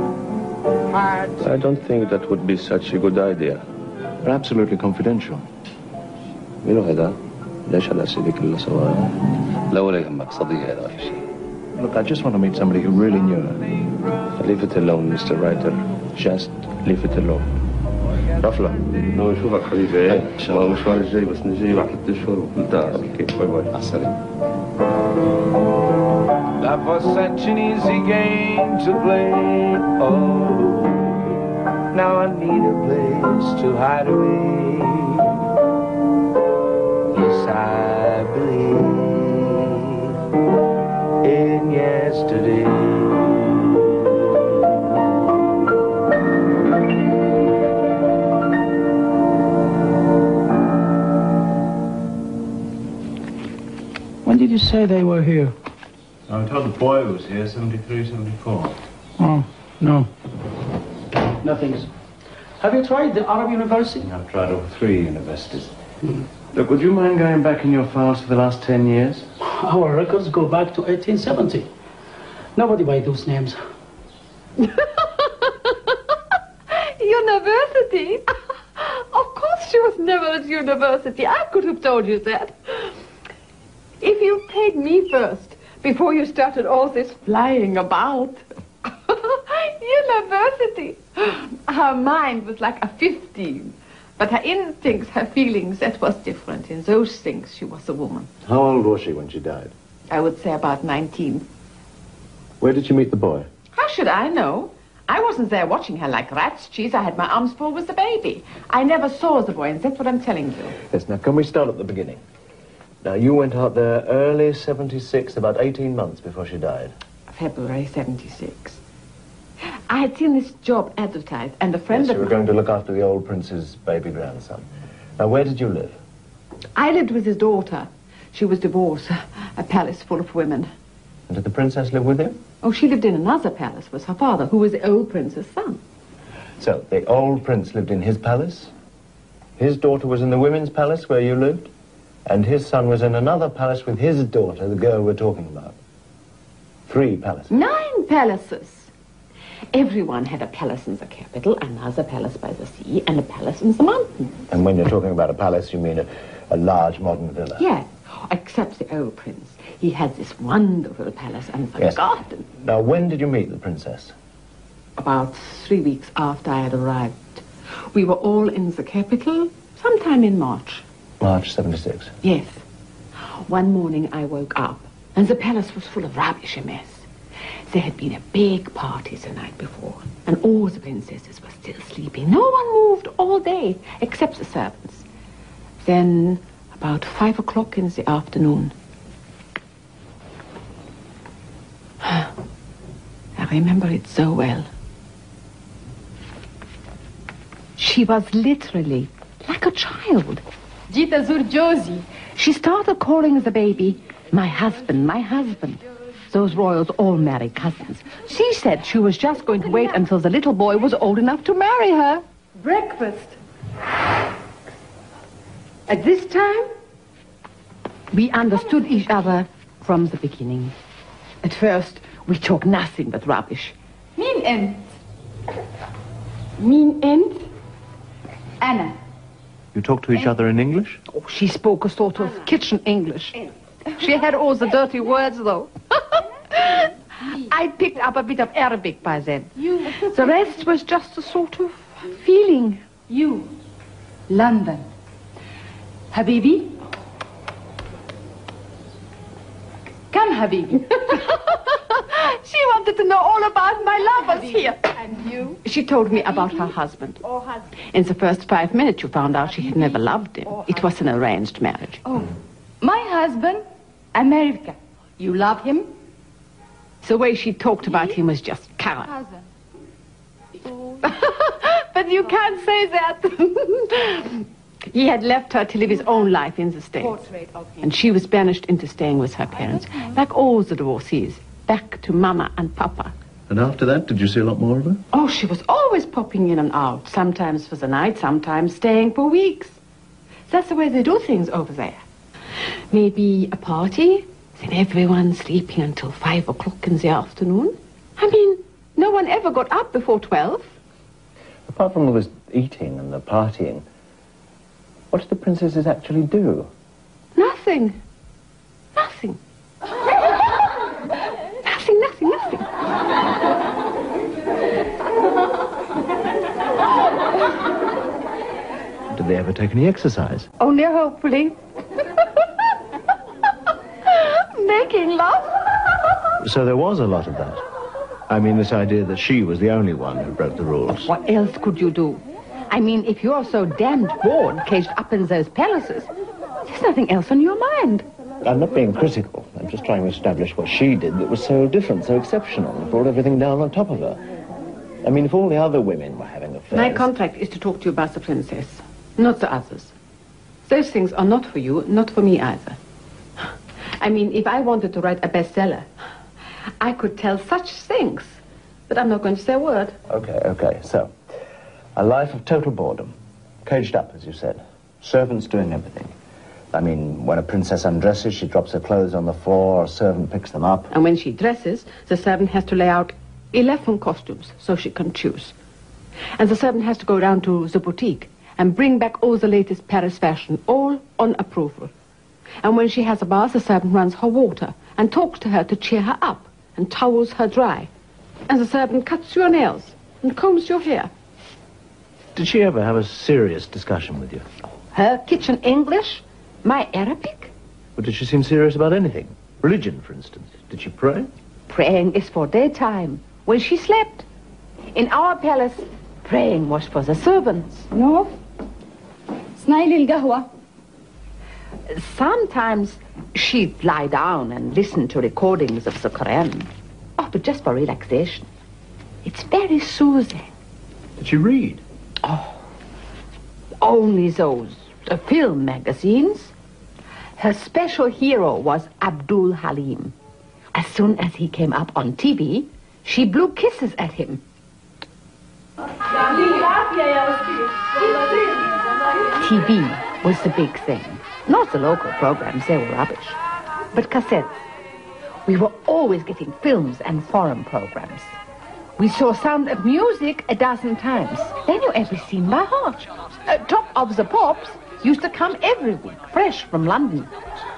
[SPEAKER 25] I don't think that would be such a good idea.
[SPEAKER 18] We're absolutely confidential.
[SPEAKER 25] مين هذا؟ ليش هالأسئلة كلها سوا؟
[SPEAKER 24] لا ولا يهمك صديقي هذا ما في شيء.
[SPEAKER 18] Look, I just want to meet somebody who really knew her.
[SPEAKER 25] Leave it alone, Mister Writer. Just leave it alone. رفلة. نو نشوفك حبيبي ايه؟ ان شاء الله المشوار الجاي بس نجي بعد ثلاث اشهر وكلتها. اوكي باي باي.
[SPEAKER 24] مع السلامة.
[SPEAKER 10] Life was such an easy game to play. Oh, now I need a place to hide away. Yes, I believe in yesterday.
[SPEAKER 6] When did you say they were here?
[SPEAKER 18] I told the boy was here, seventy-three, seventy-four.
[SPEAKER 6] Oh, no. Nothing's. Have you tried the Arab University?
[SPEAKER 18] I've tried over three universities. Hmm. Look, would you mind going back in your files for the last ten years?
[SPEAKER 6] Our records go back to eighteen seventy. Nobody by those names.
[SPEAKER 14] University? Of course she was never at university. I could have told you that. If you paid me first, before you started all this flying about. University. Her mind was like a fifteen. But her instincts, her feelings, that was different. In those things, she was a woman.
[SPEAKER 18] How old was she when she died?
[SPEAKER 14] I would say about nineteen.
[SPEAKER 18] Where did you meet the boy?
[SPEAKER 15] How should I know? I wasn't there watching her like rat's cheese. I had my arms full with the baby. I never saw the boy, and that's what I'm telling you.
[SPEAKER 18] Yes, now can we start at the beginning? Now, you went out there early seventy-six, about eighteen months before she died.
[SPEAKER 15] February seventy-six. I had seen this job advertised, and a friend
[SPEAKER 18] Yes,
[SPEAKER 15] of
[SPEAKER 18] you were
[SPEAKER 15] mine...
[SPEAKER 18] going to look after the old prince's baby grandson. Now, where did you live?
[SPEAKER 15] I lived with his daughter. She was divorced, a palace full of women.
[SPEAKER 18] And did the princess live with you?
[SPEAKER 15] Oh, she lived in another palace with her father, who was the old prince's son.
[SPEAKER 18] So, the old prince lived in his palace, his daughter was in the women's palace where you lived, and his son was in another palace with his daughter, the girl we're talking about. Three palaces.
[SPEAKER 15] Nine palaces. Everyone had a palace in the capital, another palace by the sea, and a palace in the mountains.
[SPEAKER 18] And when you're talking about a palace, you mean a, a large modern villa?
[SPEAKER 15] Yeah, except the old prince. He had this wonderful palace and the
[SPEAKER 18] Yes.
[SPEAKER 15] garden.
[SPEAKER 18] Now, when did you meet the princess?
[SPEAKER 15] About three weeks after I had arrived. We were all in the capital, sometime in March.
[SPEAKER 18] March seventy-six.
[SPEAKER 15] Yes. One morning I woke up, and the palace was full of rubbish, a mess. There had been a big party the night before, and all the princesses were still sleeping. No one moved all day, except the servants. Then, about five o'clock in the afternoon, I remember it so well. She was literally like a child.
[SPEAKER 17] Dita zur Josie.
[SPEAKER 15] She started calling the baby, my husband, my husband. Those royals all marry cousins. She said she was just going to wait until the little boy was old enough to marry her.
[SPEAKER 17] Breakfast.
[SPEAKER 15] At this time, we understood each other from the beginning. At first, we talked nothing but rubbish.
[SPEAKER 17] مين أنت؟ مين أنت؟ أنا.
[SPEAKER 18] You talk to each other in English?
[SPEAKER 15] Oh, she spoke a sort of kitchen English. She had all the dirty words, though. I picked up a bit of Arabic by then.
[SPEAKER 17] You.
[SPEAKER 15] The rest was just a sort of feeling.
[SPEAKER 17] You. London.
[SPEAKER 15] Habibi,
[SPEAKER 17] Come, Habibi. She wanted to know all about my lovers here.
[SPEAKER 15] And you?
[SPEAKER 17] She told me about her husband.
[SPEAKER 15] Or husband.
[SPEAKER 17] In the first five minutes, you found out she had never loved him. It was an arranged marriage.
[SPEAKER 15] Oh, my husband, America. You love him?
[SPEAKER 17] The way she talked about him was just carrot.
[SPEAKER 15] Cousin.
[SPEAKER 17] But you can't say that. He had left her to live his own life in the States.
[SPEAKER 15] Portrait of him.
[SPEAKER 17] And she was banished into staying with her parents, like all the divorcees, back to Mama and Papa.
[SPEAKER 18] And after that, did you see a lot more of her?
[SPEAKER 17] Oh, she was always popping in and out, sometimes for the night, sometimes staying for weeks. That's the way they do things over there. Maybe a party, then everyone sleeping until five o'clock in the afternoon. I mean, no one ever got up before twelve.
[SPEAKER 18] Apart from all this eating and the partying, what did the princesses actually do?
[SPEAKER 17] Nothing. Nothing. Nothing, nothing, nothing.
[SPEAKER 1] Did they ever take any exercise?
[SPEAKER 17] Only hopefully. Making love.
[SPEAKER 1] So there was a lot of that. I mean, this idea that she was the only one who broke the rules.
[SPEAKER 17] What else could you do? I mean, if you're so damned bored, caged up in those palaces, there's nothing else on your mind.
[SPEAKER 18] I'm not being critical. I'm just trying to establish what she did that was so different, so exceptional, and brought everything down on top of her. I mean, if all the other women were having affairs...
[SPEAKER 17] My contract is to talk to you about the princess, not the others. Those things are not for you, not for me either. I mean, if I wanted to write a bestseller, I could tell such things, but I'm not going to say a word.
[SPEAKER 18] Okay, okay, so, a life of total boredom. Caged up, as you said. Servants doing everything. I mean, when a princess undresses, she drops her clothes on the floor, a servant picks them up.
[SPEAKER 17] And when she dresses, the servant has to lay out eleven costumes so she can choose. And the servant has to go down to the boutique and bring back all the latest Paris fashion, all on approval. And when she has a bath, the servant runs her water and talks to her to cheer her up and towels her dry. And the servant cuts your nails and combs your hair.
[SPEAKER 1] Did she ever have a serious discussion with you?
[SPEAKER 17] Her kitchen English, my Arabic.
[SPEAKER 1] Or did she seem serious about anything? Religion, for instance. Did she pray?
[SPEAKER 17] Praying is for daytime, when she slept. In our palace, praying was for the servants.
[SPEAKER 15] No. Snaili al-Gahwa.
[SPEAKER 17] Sometimes she'd lie down and listen to recordings of the Quran. Oh, but just for relaxation. It's very soothing.
[SPEAKER 1] Did she read?
[SPEAKER 17] Oh, only those uh, film magazines. Her special hero was Abdul Halim. As soon as he came up on T V, she blew kisses at him. T V was the big thing. Not the local programs, they were rubbish. But cassettes. We were always getting films and foreign programs. We saw Sound of Music a dozen times. They knew every scene by heart. Uh, Top of the Pops used to come every week, fresh from London.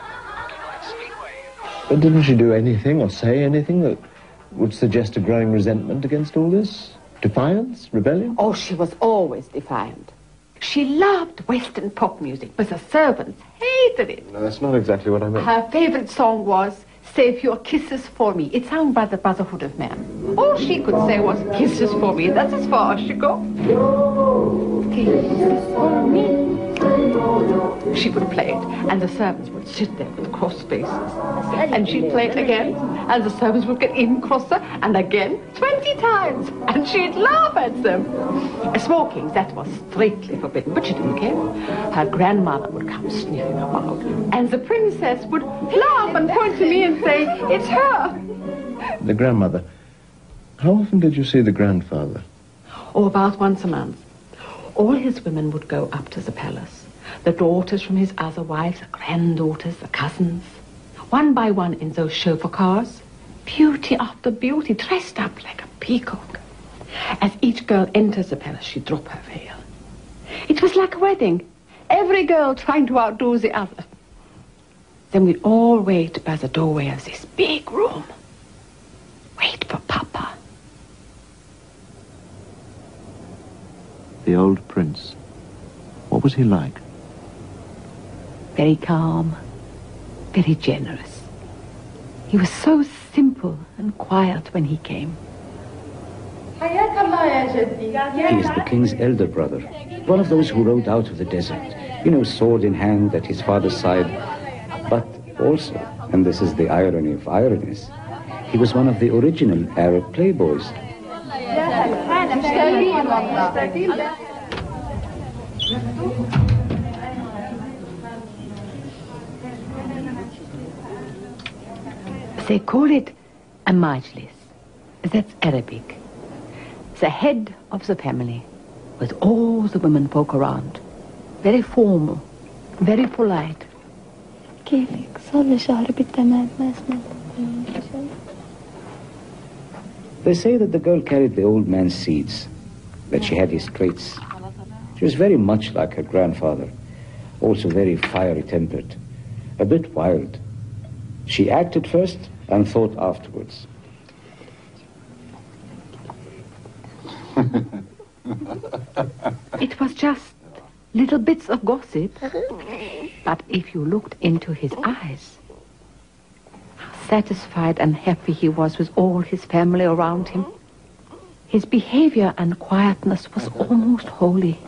[SPEAKER 18] But didn't she do anything or say anything that would suggest a growing resentment against all this? Defiance? Rebellion?
[SPEAKER 17] Oh, she was always defiant. She loved Western pop music, but the servants hated it.
[SPEAKER 18] No, that's not exactly what I meant.
[SPEAKER 17] Her favorite song was Save Your Kisses For Me. It's sung by the Brotherhood of Man. All she could say was kisses for me. That's as far as she got. Kisses for me. She would play it, and the servants would sit there with crossed faces. And she'd play it again, and the servants would get even crosser, and again, twenty times. And she'd laugh at them. Smoking, that was strictly forbidden, but she didn't care. Her grandmother would come sniffing about, and the princess would laugh and point to me and say, it's her.
[SPEAKER 18] The grandmother. How often did you see the grandfather?
[SPEAKER 17] Oh, about once a month. All his women would go up to the palace. The daughters from his other wives, the granddaughters, the cousins. One by one in those chauffeur cars. Beauty after beauty, dressed up like a peacock. As each girl enters the palace, she'd drop her veil. It was like a wedding. Every girl trying to outdo the other. Then we'd all wait by the doorway of this big room. Wait for Papa.
[SPEAKER 1] The old prince. What was he like?
[SPEAKER 17] Very calm, very generous.
[SPEAKER 15] He was so simple and quiet when he came.
[SPEAKER 21] He is the king's elder brother, one of those who rode out of the desert, you know, sword in hand at his father's side. But also, and this is the irony of ironies, he was one of the original Arab playboys.
[SPEAKER 15] They call it a majlis. That's Arabic. The head of the family, with all the women folk around. Very formal, very polite.
[SPEAKER 2] كيفك؟ صار لي شهر بالتمام ما سمعت.
[SPEAKER 21] They say that the girl carried the old man's seeds, that she had his traits. She was very much like her grandfather, also very fiery-tempered, a bit wild. She acted first and thought afterwards.
[SPEAKER 15] It was just little bits of gossip, but if you looked into his eyes, how satisfied and happy he was with all his family around him. His behavior and quietness was almost holy.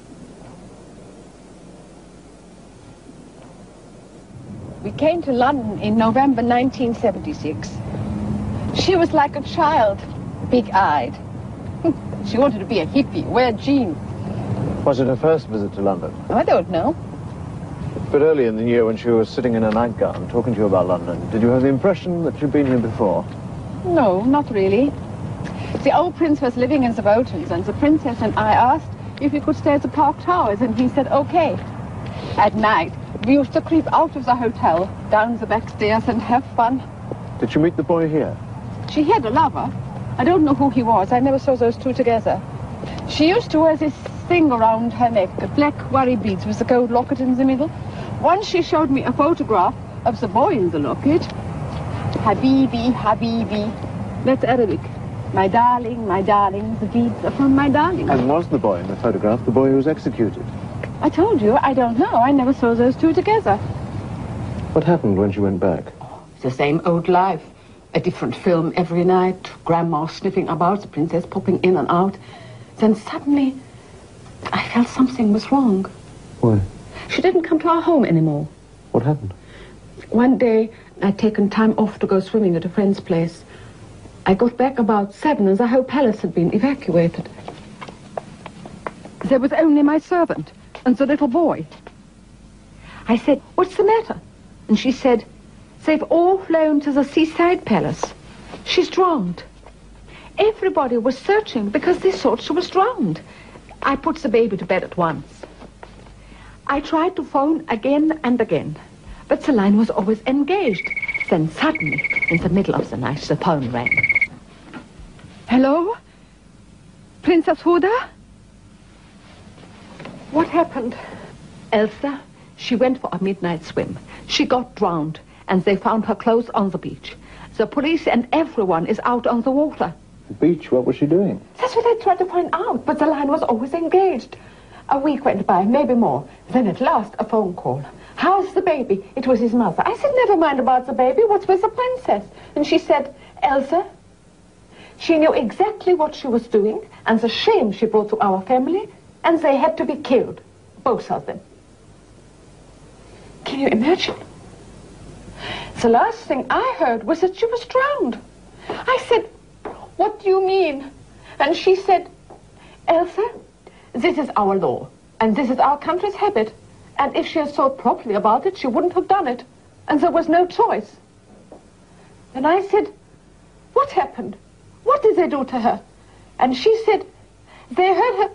[SPEAKER 7] We came to London in November nineteen seventy-six. She was like a child, big-eyed. She wanted to be a hippie, wear jeans.
[SPEAKER 11] Was it her first visit to London?
[SPEAKER 7] I don't know.
[SPEAKER 11] But early in the year when she was sitting in a nightgown talking to you about London, did you have the impression that you'd been here before?
[SPEAKER 7] No, not really. The old prince was living in the Boltons, and the princess and I asked if we could stay at the Park Towers, and he said okay. At night, we used to creep out of the hotel, down the back stairs, and have fun.
[SPEAKER 11] Did you meet the boy here?
[SPEAKER 7] She had a lover. I don't know who he was. I never saw those two together. She used to wear this thing around her neck, a black worry beads with a gold locket in the middle. Once she showed me a photograph of the boy in the locket. Habibi, Habibi. That's Arabic. My darling, my darling, the beads are from my darling.
[SPEAKER 11] And was the boy in the photograph the boy who was executed?
[SPEAKER 7] I told you, I don't know. I never saw those two together.
[SPEAKER 11] What happened when she went back?
[SPEAKER 15] The same old life. A different film every night, Grandma sniffing about, the princess popping in and out. Then suddenly, I felt something was wrong.
[SPEAKER 11] Why?
[SPEAKER 15] She didn't come to our home anymore.
[SPEAKER 11] What happened?
[SPEAKER 15] One day, I'd taken time off to go swimming at a friend's place. I got back about seven and the whole palace had been evacuated.
[SPEAKER 7] There was only my servant and the little boy.
[SPEAKER 15] I said, what's the matter? And she said, they've all flown to the seaside palace. She's drowned. Everybody was searching because they thought she was drowned. I put the baby to bed at once. I tried to phone again and again, but the line was always engaged. Then suddenly, in the middle of the night, the phone rang.
[SPEAKER 7] Hello? Princess Huda?
[SPEAKER 15] What happened? Elsa, she went for a midnight swim. She got drowned, and they found her clothes on the beach. The police and everyone is out on the water.
[SPEAKER 11] The beach? What was she doing?
[SPEAKER 15] That's what I tried to find out, but the line was always engaged. A week went by, maybe more. Then at last, a phone call. How's the baby? It was his mother. I said, never mind about the baby. What's with the princess? And she said, Elsa, she knew exactly what she was doing and the shame she brought to our family, and they had to be killed, both of them. Can you imagine? The last thing I heard was that she was drowned. I said, what do you mean? And she said, Elsa, this is our law, and this is our country's habit. And if she had thought properly about it, she wouldn't have done it. And there was no choice. And I said, what happened? What did they do to her? And she said, they hurt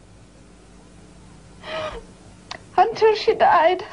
[SPEAKER 15] her until she died.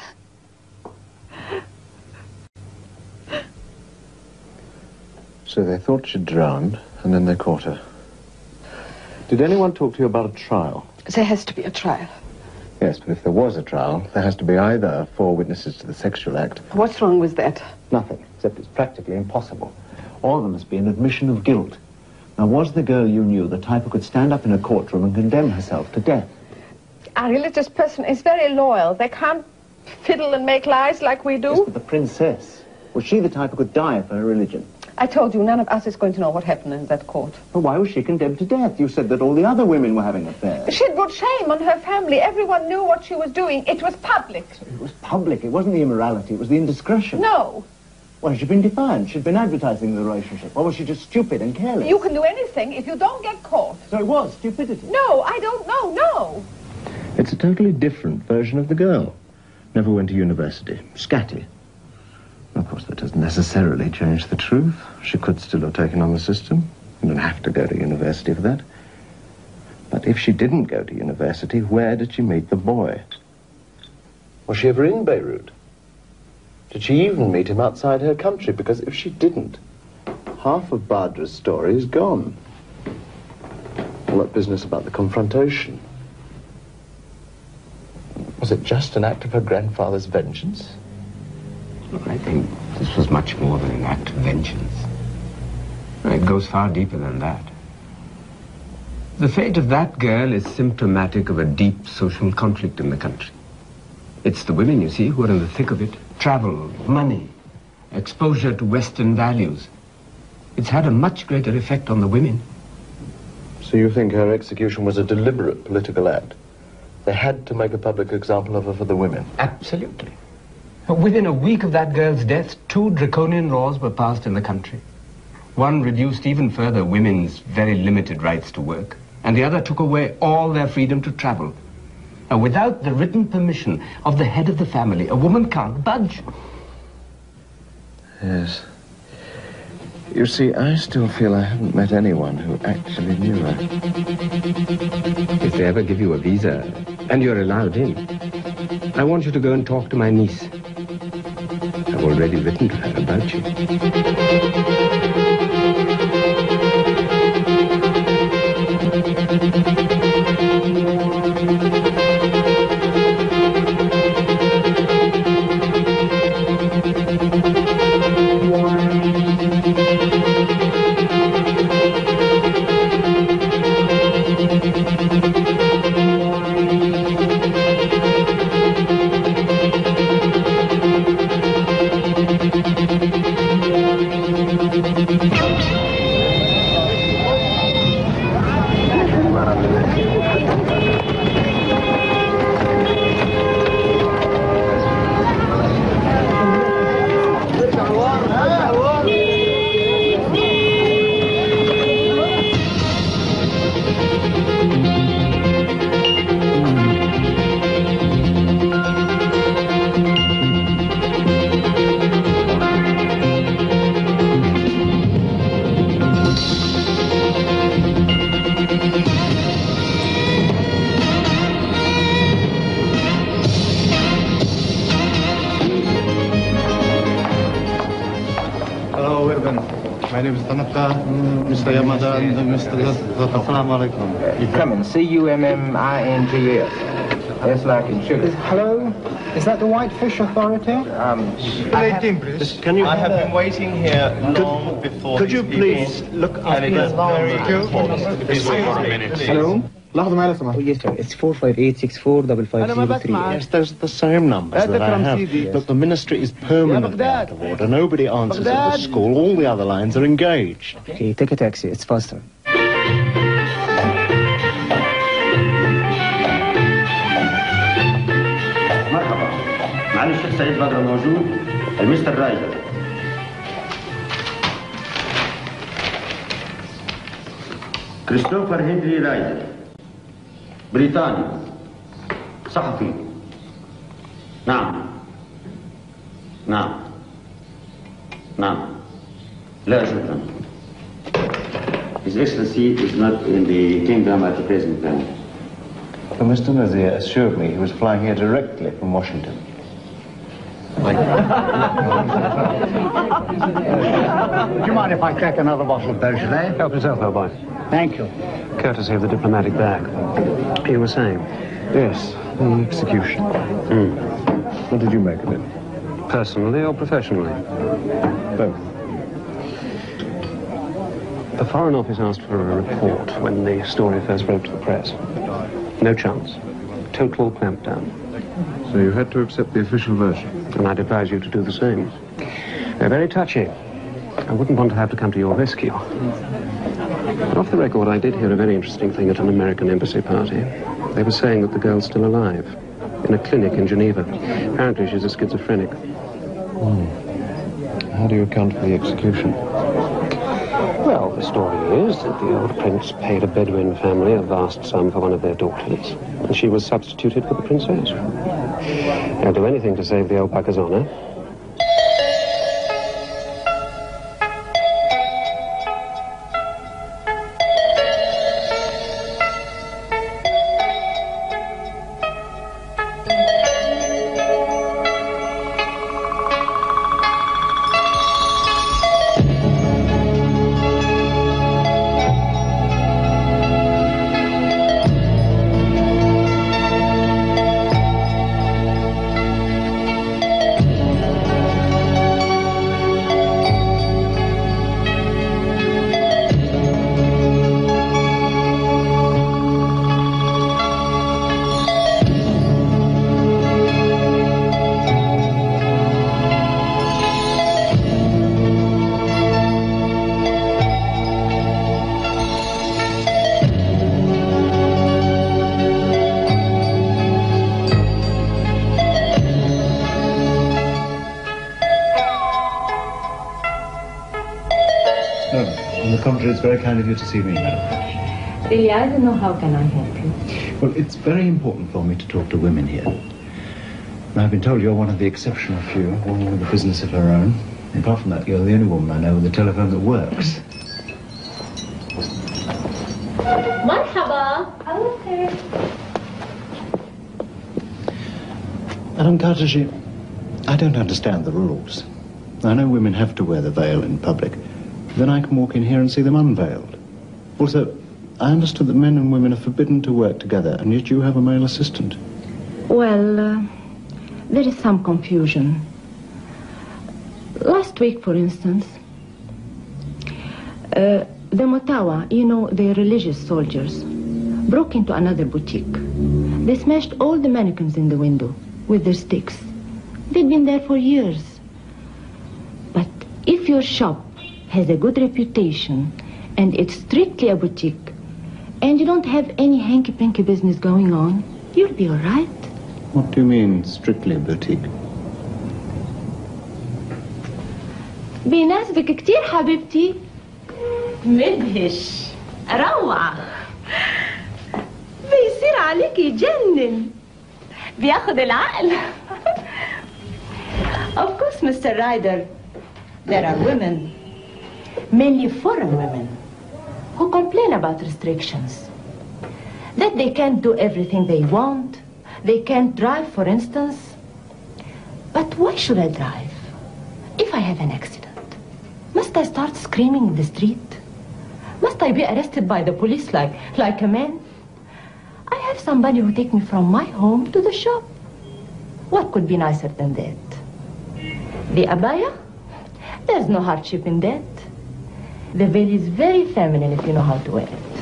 [SPEAKER 11] So they thought she'd drowned, and then they caught her. Did anyone talk to you about a trial?
[SPEAKER 7] There has to be a trial.
[SPEAKER 11] Yes, but if there was a trial, there has to be either four witnesses to the sexual act.
[SPEAKER 7] What's wrong with that?
[SPEAKER 1] Nothing, except it's practically impossible. All there must be an admission of guilt. Now, was the girl you knew the type who could stand up in a courtroom and condemn herself to death?
[SPEAKER 7] A religious person is very loyal. They can't fiddle and make lies like we do.
[SPEAKER 1] Yes, but the princess.
[SPEAKER 11] Was she the type who could die for her religion?
[SPEAKER 7] I told you, none of us is going to know what happened in that court.
[SPEAKER 11] Well, why was she condemned to death? You said that all the other women were having affairs.
[SPEAKER 7] She brought shame on her family. Everyone knew what she was doing. It was public.
[SPEAKER 11] It was public. It wasn't the immorality. It was the indiscretion.
[SPEAKER 7] No.
[SPEAKER 11] Well, she'd been defiant. She'd been advertising the relationship. Or was she just stupid and careless?
[SPEAKER 7] You can do anything if you don't get caught.
[SPEAKER 11] So it was stupidity?
[SPEAKER 7] No, I don't know, no.
[SPEAKER 18] It's a totally different version of the girl. Never went to university. Scatty. Of course, that doesn't necessarily change the truth. She could still have taken on the system. You don't have to go to university for that. But if she didn't go to university, where did she meet the boy?
[SPEAKER 11] Was she ever in Beirut? Did she even meet him outside her country? Because if she didn't, half of Badra's story is gone. All that business about the confrontation. Was it just an act of her grandfather's vengeance?
[SPEAKER 12] Look, I think this was much more than an act of vengeance. It goes far deeper than that. The fate of that girl is symptomatic of a deep social conflict in the country. It's the women, you see, who are in the thick of it. Travel, money, exposure to Western values. It's had a much greater effect on the women.
[SPEAKER 11] So you think her execution was a deliberate political act? They had to make a public example of her for the women?
[SPEAKER 12] Absolutely. Within a week of that girl's death, two draconian laws were passed in the country. One reduced even further women's very limited rights to work, and the other took away all their freedom to travel. And without the written permission of the head of the family, a woman can't budge.
[SPEAKER 18] Yes. You see, I still feel I haven't met anyone who actually knew her.
[SPEAKER 12] If they ever give you a visa, and you're allowed in, I want you to go and talk to my niece. I've already written to her about you.
[SPEAKER 8] My name is Tanaka, Mister Yamada, and Mister Assalamu alaikum.
[SPEAKER 13] You come in, C U M M I N G S. That's like in sugar.
[SPEAKER 8] Hello? Is that the Whitefish Authority?
[SPEAKER 13] Um,
[SPEAKER 25] Can you? I have been waiting here long before. Could you please look after this very carefully?
[SPEAKER 13] Please wait for a minute.
[SPEAKER 8] Hello?
[SPEAKER 13] Oh, yes, sir. It's four five eight six four five five zero three.
[SPEAKER 18] Yes, those are the same numbers that I have. Look, the ministry is permanently out of order. Nobody answers at the school. All the other lines are engaged.
[SPEAKER 13] Okay, take a taxi. It's faster.
[SPEAKER 16] مرحبا معالي الشيخ سعيد بدر موجود المستر رايدر كريستوفر هنري رايدر بريطاني صحفي نعم نعم نعم لا شكرا His Excellency is not in the kingdom at the present time.
[SPEAKER 18] Well, Mister Nazir assured me he was flying here directly from Washington.
[SPEAKER 8] Do you mind if I take another bottle of Beaujolais?
[SPEAKER 19] Help yourself, Hellboy.
[SPEAKER 8] Thank you.
[SPEAKER 19] Courtesy of the diplomatic bag. You were saying?
[SPEAKER 18] Yes, the execution.
[SPEAKER 19] Mm.
[SPEAKER 18] What did you make of it?
[SPEAKER 19] Personally or professionally?
[SPEAKER 18] Both.
[SPEAKER 19] The Foreign Office asked for a report when the story first broke to the press. No chance. Total clampdown.
[SPEAKER 18] So you had to accept the official version?
[SPEAKER 19] And I'd advise you to do the same. They're very touchy. I wouldn't want to have to come to your rescue. But off the record, I did hear a very interesting thing at an American embassy party. They were saying that the girl's still alive, in a clinic in Geneva. Apparently she's a schizophrenic.
[SPEAKER 18] Hmm. How do you account for the execution?
[SPEAKER 19] Well, the story is that the old prince paid a Bedouin family a vast sum for one of their daughters, and she was substituted for the princess. They'll do anything to save the old bugger's honor.
[SPEAKER 18] It's very kind of you to see me, madam.
[SPEAKER 17] Really, I don't know how can I help you.
[SPEAKER 18] Well, it's very important for me to talk to women here. I've been told you're one of the exceptional few, one with a business of her own. Apart from that, you're the only woman I know with a telephone that works.
[SPEAKER 17] Marhaba. Okay.
[SPEAKER 18] Madame Kartaji, I don't understand the rules. I know women have to wear the veil in public. Then I can walk in here and see them unveiled. Also, I understood that men and women are forbidden to work together, and yet you have a male assistant.
[SPEAKER 17] Well, uh, there is some confusion. Last week, for instance, uh, the Motawa, you know, the religious soldiers, broke into another boutique. They smashed all the mannequins in the window with their sticks. They'd been there for years. But if your shop has a good reputation and it's strictly a boutique and you don't have any hanky-panky business going on, you'll be all right.
[SPEAKER 18] What do you mean, strictly a boutique?
[SPEAKER 17] بيناسبك كتير حبيبتي. مدهش روعة بيصير عليك يجنن بياخد العقل. Of course, Mister Ryder, there are women, mainly foreign women, who complain about restrictions. That they can't do everything they want. They can't drive, for instance. But why should I drive? If I have an accident, must I start screaming in the street? Must I be arrested by the police like, like a man? I have somebody who take me from my home to the shop. What could be nicer than that? The abaya? There's no hardship in that. The veil is very feminine if you know how to wear it.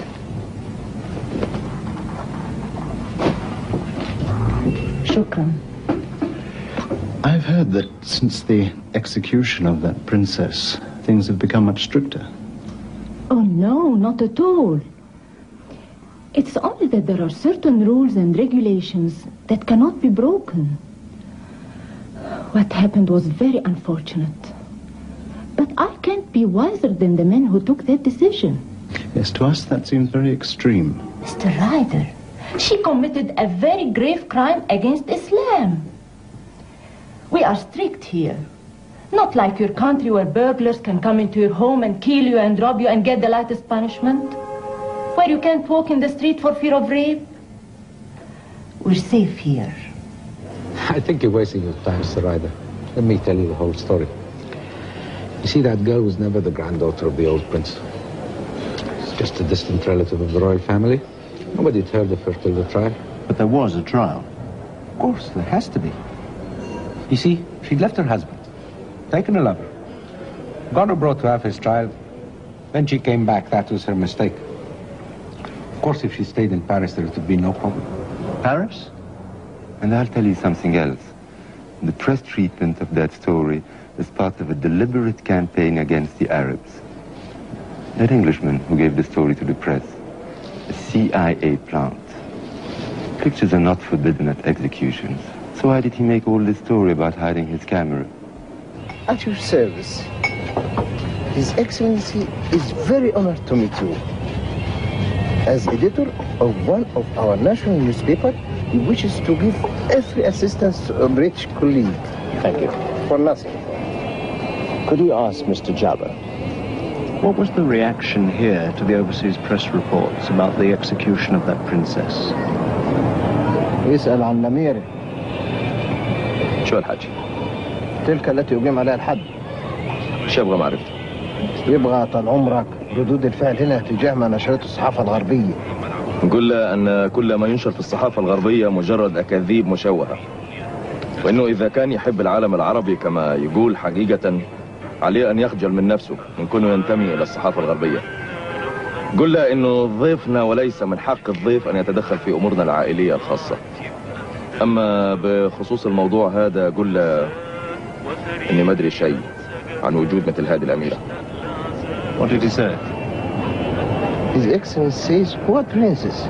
[SPEAKER 17] Shukran.
[SPEAKER 18] I've heard that since the execution of that princess, things have become much stricter.
[SPEAKER 17] Oh, no, not at all. It's only that there are certain rules and regulations that cannot be broken. What happened was very unfortunate. But I can't be wiser than the men who took that decision.
[SPEAKER 18] Yes, to us that seems very extreme.
[SPEAKER 17] Mister Ryder, she committed a very grave crime against Islam. We are strict here. Not like your country where burglars can come into your home and kill you and rob you and get the lightest punishment. Where you can't walk in the street for fear of rape. We're safe here.
[SPEAKER 12] I think you're wasting your time, Mister Ryder. Let me tell you the whole story. You see, that girl was never the granddaughter of the old prince. She's just a distant relative of the royal family. Nobody had heard of her till the trial.
[SPEAKER 9] But there was a trial. Of course, there has to be. You see, she'd left her husband, taken a lover, got her brought to have his trial. Then she came back. That was her mistake. Of course, if she stayed in Paris, there would be no problem.
[SPEAKER 3] Paris? And I'll tell you something else. The press treatment of that story as part of a deliberate campaign against the Arabs. That Englishman who gave the story to the press, a C I A plant. Pictures are not forbidden at executions. So why did he make all this story about hiding his camera?
[SPEAKER 13] At your service. His Excellency is very honored to meet you. As editor of one of our national newspapers, he wishes to give every assistance to a British colleague.
[SPEAKER 16] Thank you.
[SPEAKER 13] For nothing.
[SPEAKER 16] Could we ask Mister Jabber, what was the reaction here to the overseas press reports about the execution of that princess?
[SPEAKER 13] يسأل عن نميرة.
[SPEAKER 4] شو الحاجة؟
[SPEAKER 13] تلك التي أقيم عليها الحد.
[SPEAKER 4] شو يبغى معرفته؟
[SPEAKER 13] يبغى طال عمرك ردود الفعل هنا تجاه ما نشرته الصحافة الغربية.
[SPEAKER 4] نقول له أن كل ما ينشر في الصحافة الغربية مجرد أكاذيب مشوهة، وأنه إذا كان يحب العالم العربي كما يقول حقيقة عليه أن يخجل من نفسه من كونه ينتمي إلى الصحافة الغربية. قل له إنه ضيفنا وليس من حق الضيف أن يتدخل في أمورنا العائلية الخاصة. أما بخصوص الموضوع هذا قل له إني ما أدري شيء عن وجود مثل هذه الأميرة.
[SPEAKER 16] What did he say?
[SPEAKER 13] His Excellency says, what princess?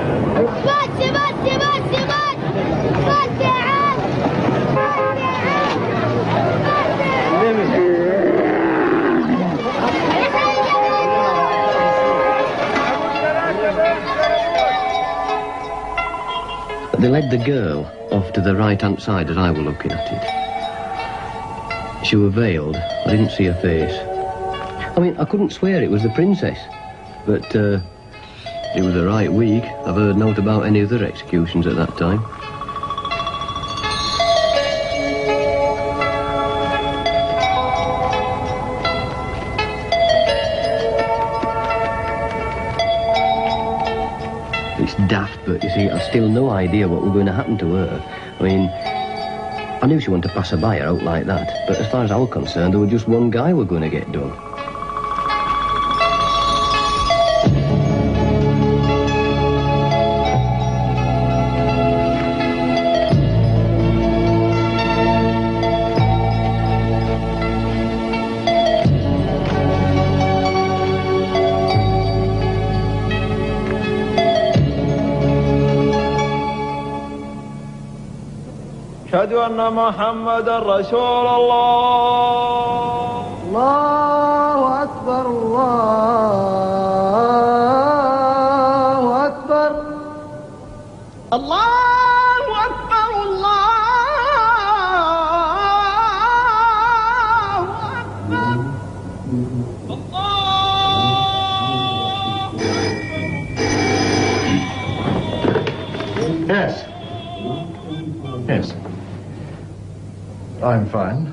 [SPEAKER 1] They led the girl off to the right-hand side as I were looking at it. She was veiled. I didn't see her face. I mean, I couldn't swear it was the princess, but uh, it was the right week. I've heard naught about any other executions at that time. It's daft, but you see, I've still no idea what was going to happen to her. I mean, I knew she wanted to pass a buyer out like that, but as far as I was concerned, there was just one guy we're going to get done.
[SPEAKER 10] أشهد أن محمد رسول الله.
[SPEAKER 13] الله أكبر الله أكبر الله أكبر الله
[SPEAKER 8] أكبر. Yes. Yes. I'm fine.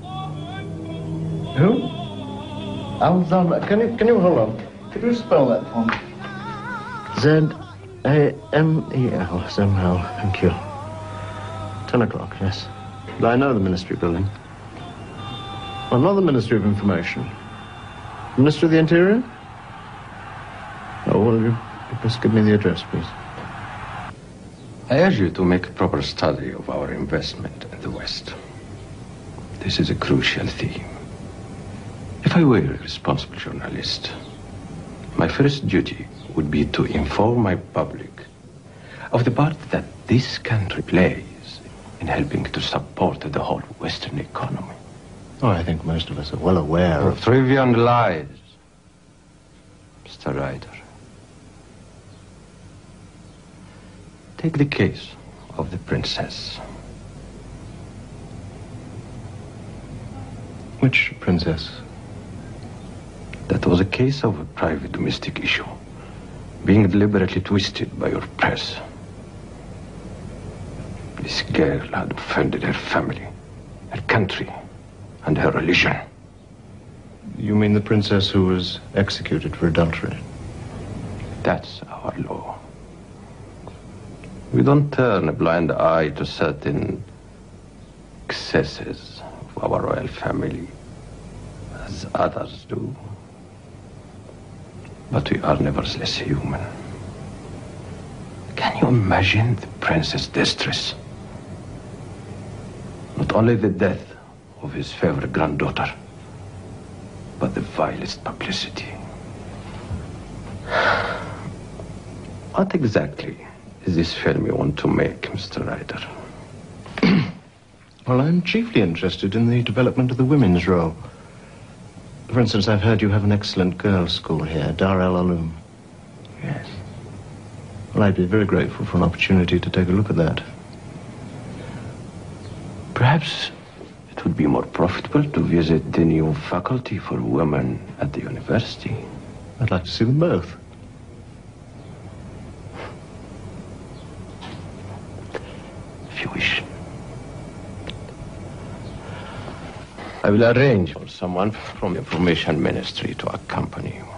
[SPEAKER 8] Who? Alexander. Can you can you hold on? Could you spell that for me? Z A M E L somehow. Thank you. Ten o'clock. Yes. I know the Ministry building. Well, not the Ministry of Information. Ministry of the Interior. Oh, will you just give me the address, please?
[SPEAKER 12] I urge you to make a proper study of our investment in the West. This is a crucial theme. If I were a responsible journalist, my first duty would be to inform my public of the part that this country plays in helping to support the whole Western economy.
[SPEAKER 8] Oh, I think most of us are well aware of...
[SPEAKER 12] Trivial lies, Mister Ryder. Take the case of the princess.
[SPEAKER 8] Which princess?
[SPEAKER 12] That was a case of a private domestic issue, being deliberately twisted by your press. This girl had offended her family, her country, and her religion.
[SPEAKER 8] You mean the princess who was executed for adultery?
[SPEAKER 12] That's our law. We don't turn a blind eye to certain excesses of our royal family, as others do. But we are nevertheless human. Can you imagine the princess' distress? Not only the death
[SPEAKER 5] of his favorite granddaughter. But the vilest publicity. What exactly is this film you want to make, Mister Ryder?
[SPEAKER 18] Well, I'm chiefly interested in the development of the women's role. For instance, I've heard you have an excellent girls' school here, Dar el Aloum.
[SPEAKER 5] Yes.
[SPEAKER 18] Well, I'd be very grateful for an opportunity to take a look at that.
[SPEAKER 5] Perhaps it would be more profitable to visit the new faculty for women at the university.
[SPEAKER 18] I'd like to see them both.
[SPEAKER 5] If you wish. I will arrange for someone from the Information Ministry to accompany you.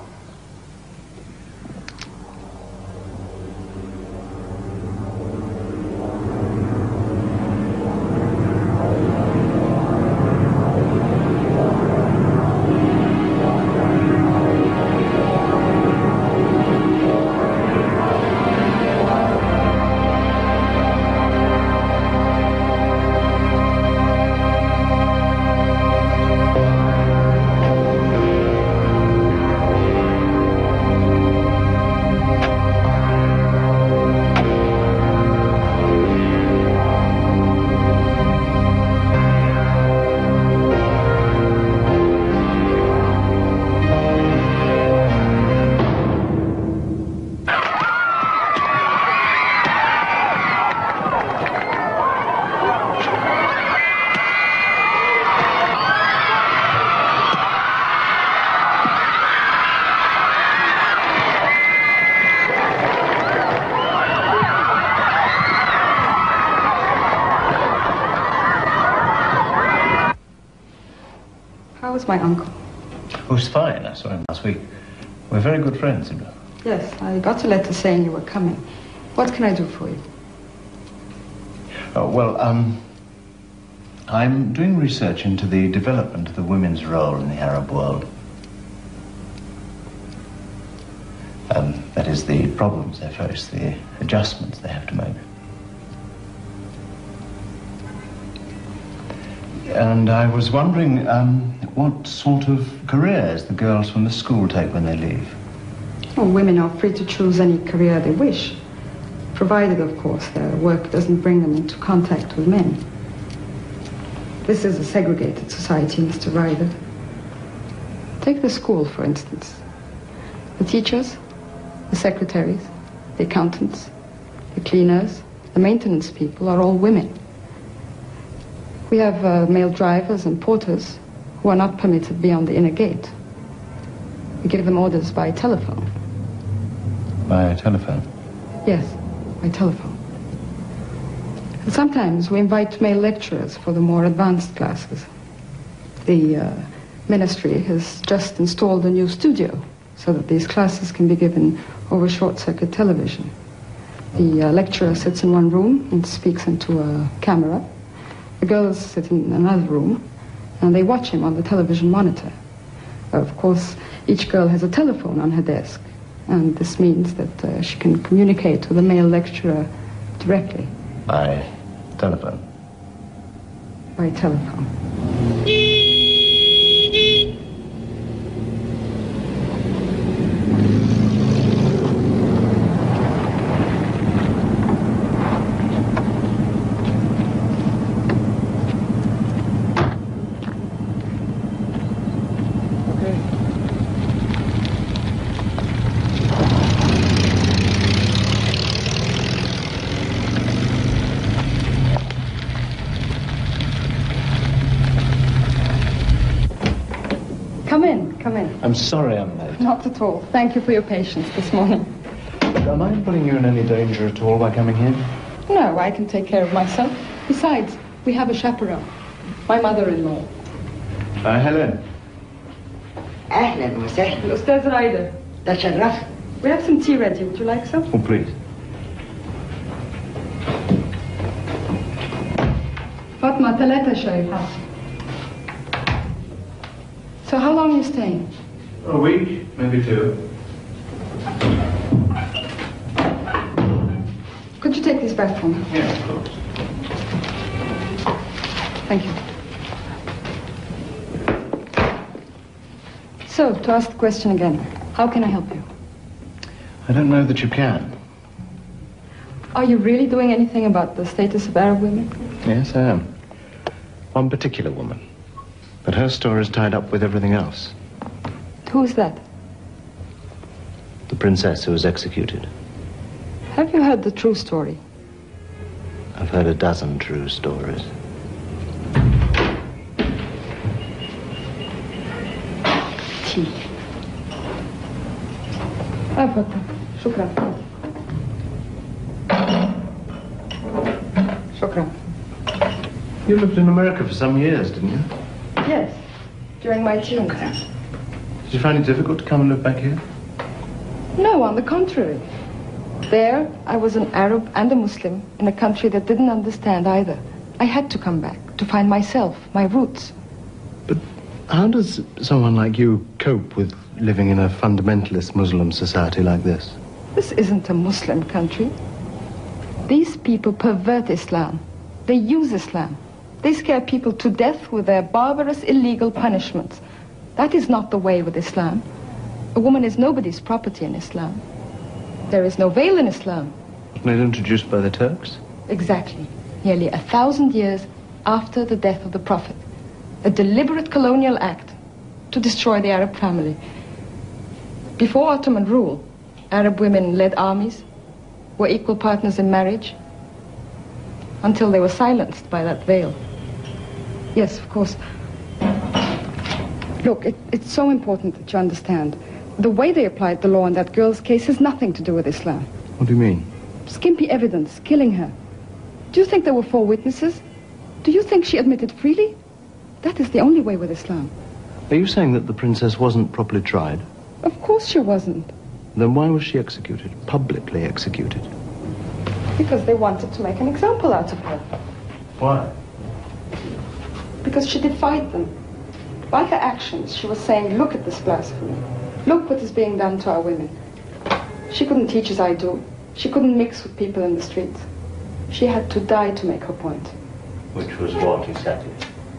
[SPEAKER 20] How is my uncle?
[SPEAKER 18] Who's fine. I saw him last week. We're very good friends, you know.
[SPEAKER 20] Yes, I got a letter saying you were coming. What can I do for you?
[SPEAKER 18] Oh, well, um, I'm doing research into the development of the women's role in the Arab world. Um, that is, the problems they face, the adjustments they have to make. And I was wondering um, what sort of careers the girls from the school take when they leave.
[SPEAKER 20] Well, women are free to choose any career they wish, provided, of course, their work doesn't bring them into contact with men. This is a segregated society, Mister Ryder. Take the school, for instance. The teachers, the secretaries, the accountants, the cleaners, the maintenance people are all women. We have uh, male drivers and porters who are not permitted beyond the inner gate. We give them orders by telephone.
[SPEAKER 18] By telephone?
[SPEAKER 20] Yes, by telephone. And sometimes we invite male lecturers for the more advanced classes. The uh, ministry has just installed a new studio so that these classes can be given over short-circuit television. The uh, lecturer sits in one room and speaks into a camera. The girls sit in another room, and they watch him on the television monitor. Of course, each girl has a telephone on her desk, and this means that uh, she can communicate with the male lecturer directly.
[SPEAKER 18] By telephone?
[SPEAKER 20] By telephone.
[SPEAKER 18] I'm sorry I'm late.
[SPEAKER 20] Not at all. Thank you for your patience this morning.
[SPEAKER 18] Am I putting you in any danger at all by coming here?
[SPEAKER 20] No, I can take care of myself. Besides, we have a chaperone. My mother-in-law.
[SPEAKER 18] Uh, Helen.
[SPEAKER 20] أهلا وسهلا. الأستاذ رايدر. تشرفت. We have some tea ready. Would you like some?
[SPEAKER 18] Oh, please.
[SPEAKER 20] فاطمة ثلاثة شاي حسن. So how long are you staying?
[SPEAKER 18] A week, maybe two.
[SPEAKER 20] Could you take this back for me?
[SPEAKER 18] Yes, of course.
[SPEAKER 20] Thank you. So, to ask the question again, how can I help you?
[SPEAKER 18] I don't know that you can.
[SPEAKER 20] Are you really doing anything about the status of Arab women?
[SPEAKER 18] Yes, I am. One particular woman. But her story is tied up with everything else.
[SPEAKER 20] Who is that?
[SPEAKER 18] The princess who was executed.
[SPEAKER 20] Have you heard the true story?
[SPEAKER 18] I've heard a dozen true stories.
[SPEAKER 20] Tea. I've got them. Shukran. Shukran.
[SPEAKER 18] You lived in America for some years, didn't you?
[SPEAKER 20] Yes, during my teens.
[SPEAKER 18] Did you find it difficult to come and live back here?
[SPEAKER 20] No, on the contrary. There, I was an Arab and a Muslim in a country that didn't understand either. I had to come back to find myself, my roots.
[SPEAKER 18] How does someone like you cope with living in a fundamentalist Muslim society like this?
[SPEAKER 20] This isn't a Muslim country. These people pervert Islam. They use Islam. They scare people to death with their barbarous, illegal punishments. That is not the way with Islam. A woman is nobody's property in Islam. There is no veil in Islam.
[SPEAKER 18] Wasn't it introduced by the Turks?
[SPEAKER 20] Exactly. Nearly a thousand years after the death of the Prophet. A deliberate colonial act to destroy the Arab family. Before Ottoman rule, Arab women led armies, were equal partners in marriage, until they were silenced by that veil. Yes, of course. Look, it, it's so important that you understand. The way they applied the law in that girl's case has nothing to do with Islam.
[SPEAKER 18] What do you mean?
[SPEAKER 20] Skimpy evidence, killing her. Do you think there were four witnesses? Do you think she admitted freely? That is the only way with Islam.
[SPEAKER 18] Are you saying that the princess wasn't properly tried?
[SPEAKER 20] Of course she wasn't.
[SPEAKER 18] Then why was she executed? Publicly executed?
[SPEAKER 20] Because they wanted to make an example out of her.
[SPEAKER 18] Why?
[SPEAKER 20] Because she defied them. By her actions, she was saying, look at this blasphemy. Look what is being done to our women. She couldn't teach as I do. She couldn't mix with people in the streets. She had to die to make her point.
[SPEAKER 18] Which was what exactly?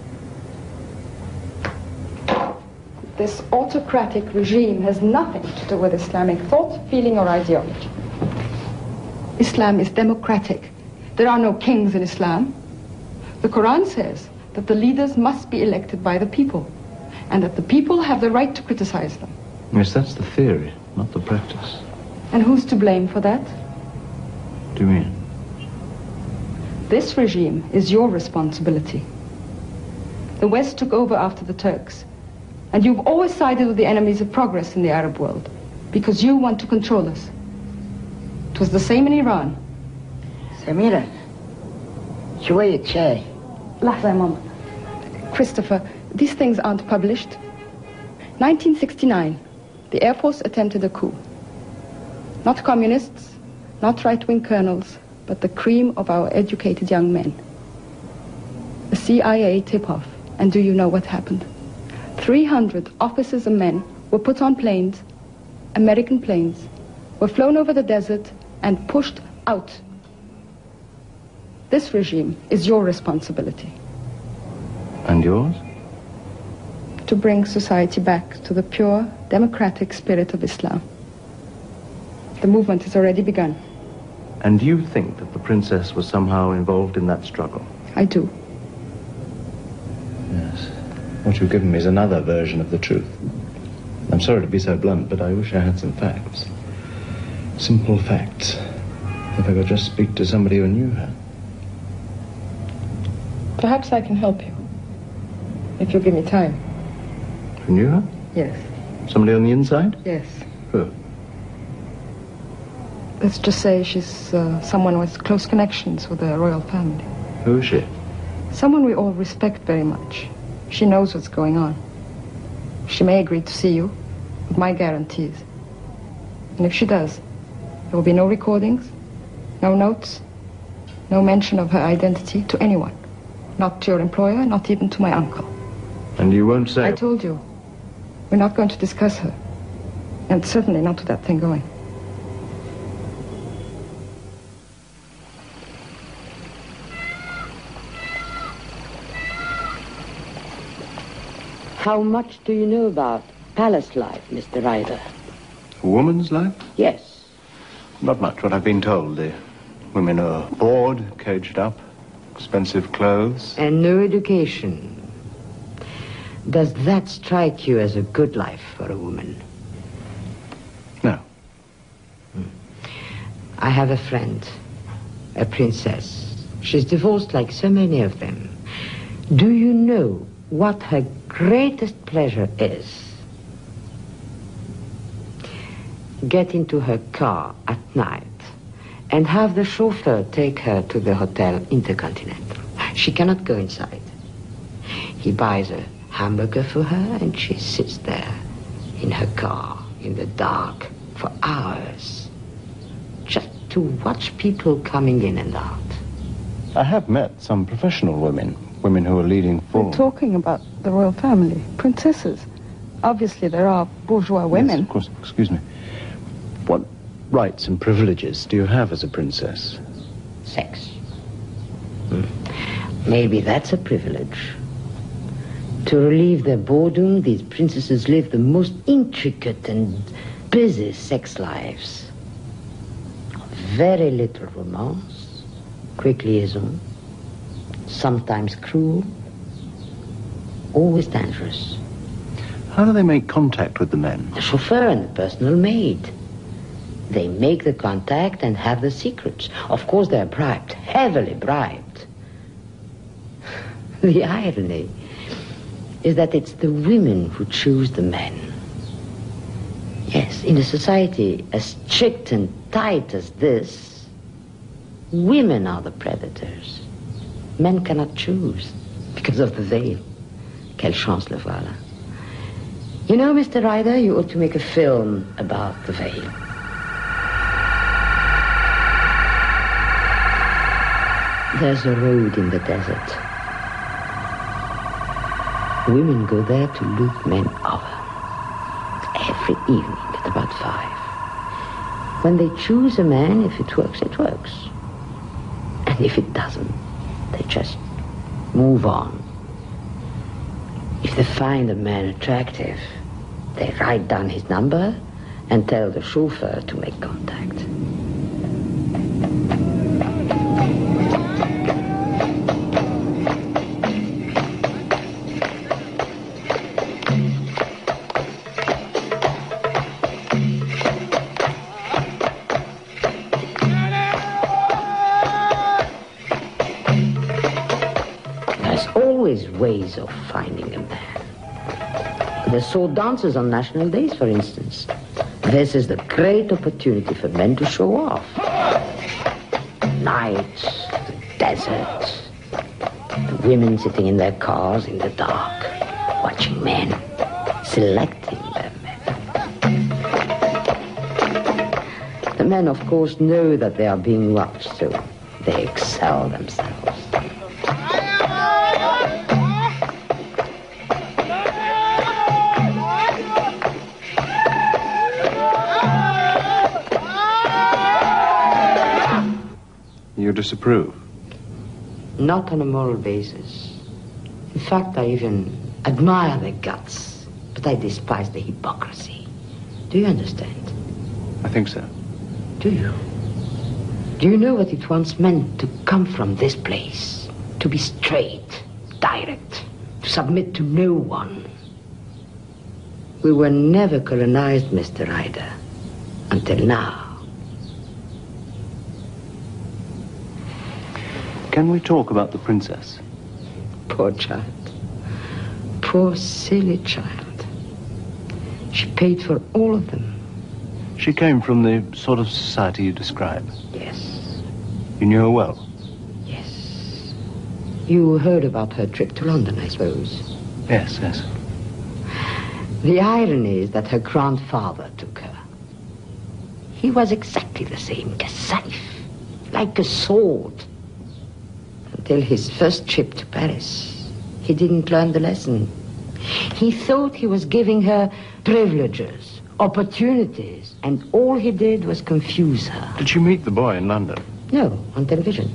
[SPEAKER 20] This autocratic regime has nothing to do with Islamic thought, feeling, or ideology. Islam is democratic. There are no kings in Islam. The Quran says that the leaders must be elected by the people, and that the people have the right to criticize them.
[SPEAKER 18] Yes, that's the theory, not the practice.
[SPEAKER 20] And who's to blame for that?
[SPEAKER 18] What do you mean?
[SPEAKER 20] This regime is your responsibility. The West took over after the Turks, and you've always sided with the enemies of progress in the Arab world, because you want to control us. It was the same in Iran.
[SPEAKER 6] سميرة شوية شاي.
[SPEAKER 20] لحظة يا ماما. Christopher, these things aren't published. nineteen sixty-nine, the Air Force attempted a coup. Not communists, not right-wing colonels, but the cream of our educated young men. A C I A tip-off, and do you know what happened? three hundred officers and men were put on planes, American planes, were flown over the desert and pushed out. This regime is your responsibility.
[SPEAKER 18] And yours?
[SPEAKER 20] To bring society back to the pure, democratic spirit of Islam. The movement has already begun.
[SPEAKER 18] And you think that the princess was somehow involved in that struggle?
[SPEAKER 20] I do.
[SPEAKER 18] Yes. What you've given me is another version of the truth. I'm sorry to be so blunt, but I wish I had some facts. Simple facts. If I could just speak to somebody who knew her.
[SPEAKER 20] Perhaps I can help you, if you give me time.
[SPEAKER 18] Who knew her?
[SPEAKER 20] Yes.
[SPEAKER 18] Somebody on the inside?
[SPEAKER 20] Yes.
[SPEAKER 18] Who?
[SPEAKER 20] Let's just say she's uh, someone with close connections with the royal family.
[SPEAKER 18] Who is she?
[SPEAKER 20] Someone we all respect very much. She knows what's going on. She may agree to see you, with my guarantees. And if she does, there will be no recordings, no notes, no mention of her identity to anyone. Not to your employer, not even to my uncle.
[SPEAKER 18] And you won't say?
[SPEAKER 20] I told you. We're not going to discuss her. And certainly not with that thing going.
[SPEAKER 6] How much do you know about
[SPEAKER 2] palace life, Mister Ryder?
[SPEAKER 18] A woman's life?
[SPEAKER 2] Yes.
[SPEAKER 18] Not much, what I've been told. The women are bored, caged up, expensive clothes.
[SPEAKER 2] And no education. Does that strike you as a good life for a woman?
[SPEAKER 18] No.
[SPEAKER 2] I have a friend, a princess. She's divorced like so many of them. Do you know what her greatest pleasure is? Get into her car at night and have the chauffeur take her to the Hotel Intercontinental. She cannot go inside. He buys a hamburger for her and she sits there in her car in the dark for hours just to watch people coming in and out.
[SPEAKER 18] I have met some professional women, women who are leading full...
[SPEAKER 20] We're talking about the royal family, princesses. Obviously there are bourgeois women.
[SPEAKER 18] Yes, of course, excuse me. What rights and privileges do you have as a princess?
[SPEAKER 2] Sex. Hmm. Maybe that's a privilege. To relieve their boredom, these princesses live the most intricate and busy sex lives. Very little romance, quick liaison, sometimes cruel, always dangerous.
[SPEAKER 18] How do they make contact with the men?
[SPEAKER 2] The chauffeur and the personal maid. They make the contact and have the secrets. Of course, they're bribed, heavily bribed. The irony is that it's the women who choose the men. Yes, in a society as strict and tight as this, women are the predators. Men cannot choose because of the veil. Quelle chance le voilà. You know, Mister Ryder, you ought to make a film about the veil. There's a road in the desert. Women go there to look men over. Every evening at about five. When they choose a man, if it works, it works. And if it doesn't, they just move on. If they find a man attractive, they write down his number and tell the chauffeur to make contact. Ways of finding a man. The sword dances on national days, for instance. This is the great opportunity for men to show off. Night, the desert, the women sitting in their cars in the dark, watching men, selecting their men. The men, of course, know that they are being watched, so they excel themselves.
[SPEAKER 18] You disapprove?
[SPEAKER 2] Not on a moral basis. In fact, I even admire their guts, but I despise the hypocrisy. Do you understand?
[SPEAKER 18] I think so.
[SPEAKER 2] Do you? Do you know what it once meant to come from this place? To be straight, direct, to submit to no one. We were never colonized, Mister Ryder, until now.
[SPEAKER 18] Can we talk about the princess?
[SPEAKER 2] Poor child. Poor silly child. She paid for all of them.
[SPEAKER 18] She came from the sort of society you describe?
[SPEAKER 2] Yes.
[SPEAKER 18] You knew her well?
[SPEAKER 2] Yes. You heard about her trip to London, I suppose?
[SPEAKER 18] Yes, yes.
[SPEAKER 2] The irony is that her grandfather took her. He was exactly the same, a safe, like a sword. Until his first trip to Paris, he didn't learn the lesson. He thought he was giving her privileges, opportunities, and all he did was confuse her.
[SPEAKER 18] Did you meet the boy in London?
[SPEAKER 2] No, on television.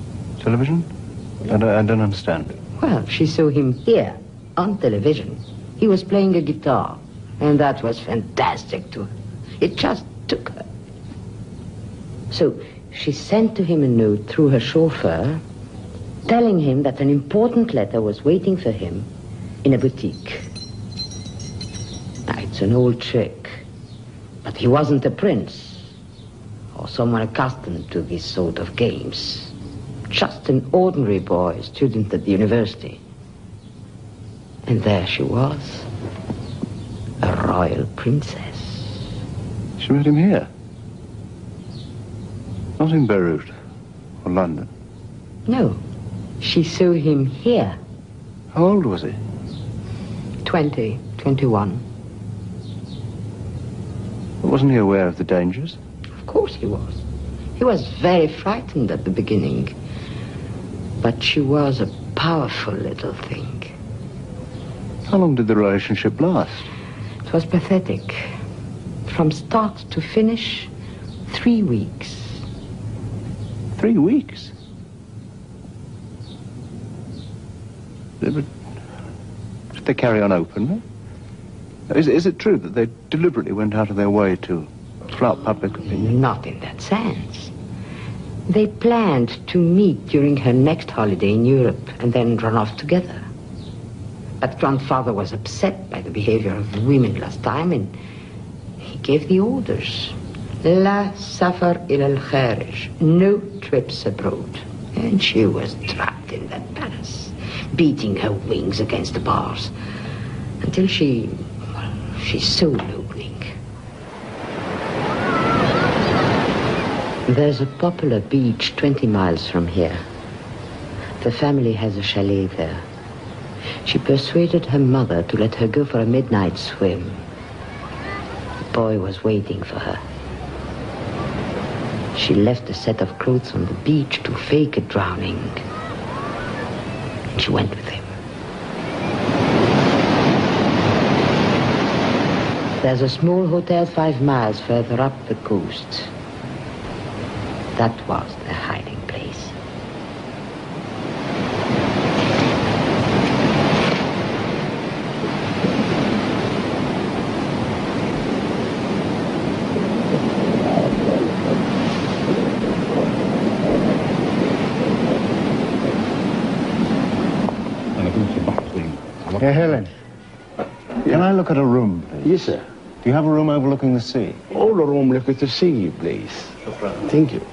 [SPEAKER 18] Television? I don't, I don't understand.
[SPEAKER 2] Well, she saw him here, on television, He was playing a guitar, and that was fantastic to her. It just took her. So she sent to him a note through her chauffeur, telling him that an important letter was waiting for him in a boutique. Now, it's an old trick, but he wasn't a prince or someone accustomed to this sort of games. Just an ordinary boy, student at the university. And there she was, a royal princess.
[SPEAKER 18] She met him here? Not in Beirut or London?
[SPEAKER 2] No, she saw him here.
[SPEAKER 18] How old was he?
[SPEAKER 2] Twenty, twenty-one.
[SPEAKER 18] Wasn't he aware of the dangers?
[SPEAKER 2] Of course he was. He was very frightened at the beginning. But she was a powerful little thing.
[SPEAKER 18] How long did the relationship last?
[SPEAKER 2] It was pathetic. From start to finish, three weeks.
[SPEAKER 18] Three weeks? Did they carry on openly? Is, is it true that they deliberately went out of their way to flout public opinion?
[SPEAKER 2] Not in that sense. They planned to meet during her next holiday in Europe and then run off together. But grandfather was upset by the behavior of the women last time, and he gave the orders. La safar il al-kharij. No trips abroad. And she was trapped in that palace, beating her wings against the bars, until she, well, she saw an opening. There's a popular beach twenty miles from here. The family has a chalet there. She persuaded her mother to let her go for a midnight swim. The boy was waiting for her. She left a set of clothes on the beach to fake a drowning. And she went with him. There's a small hotel five miles further up the coast. That was their hiding place.
[SPEAKER 18] Yeah, Helen. Can I look at a room, please?
[SPEAKER 25] Yes, sir.
[SPEAKER 18] Do you have a room overlooking the sea?
[SPEAKER 25] All the room looking to sea, please. Thank you.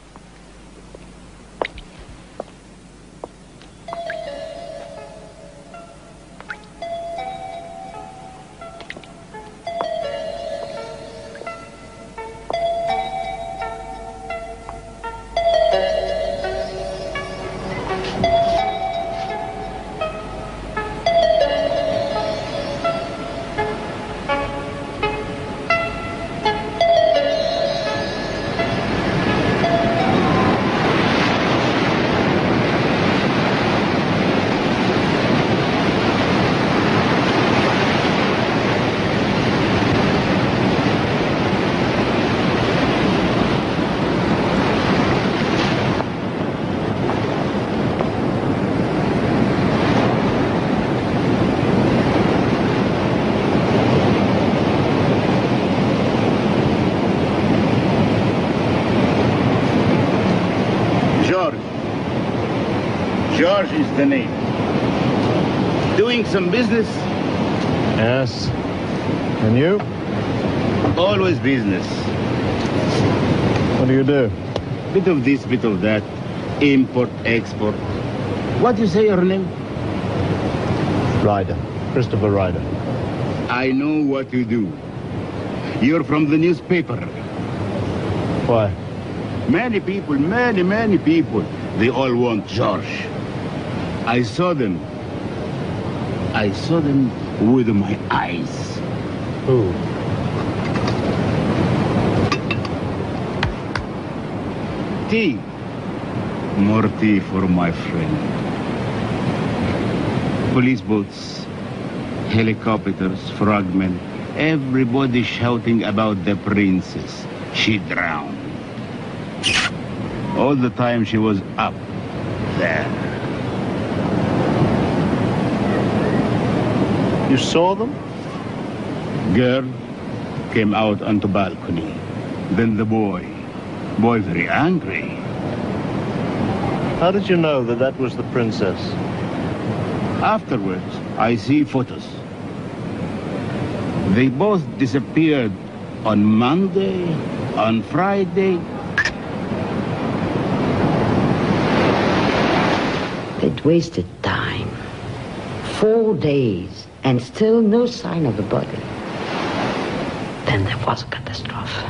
[SPEAKER 14] George is the name. Doing some business?
[SPEAKER 18] Yes. And you?
[SPEAKER 14] Always business.
[SPEAKER 18] What do you do?
[SPEAKER 14] Bit of this, bit of that. Import, export. What do you say your name?
[SPEAKER 18] Ryder. Christopher Ryder.
[SPEAKER 14] I know what you do. You're from the newspaper.
[SPEAKER 18] Why?
[SPEAKER 14] Many people, many, many people, they all want George. I saw them. I saw them with my eyes.
[SPEAKER 18] Who?
[SPEAKER 14] Tea. More tea for my friend. Police boats, helicopters, frogmen, everybody shouting about the princess. She drowned. All the time she was up there. You saw them? Girl came out onto balcony. Then the boy. Boy very angry.
[SPEAKER 18] How did you know that that was the princess?
[SPEAKER 14] Afterwards, I see photos. They both disappeared on Monday, on Friday.
[SPEAKER 2] They'd wasted time. Four days, and still no sign of the body. Then there was a catastrophe.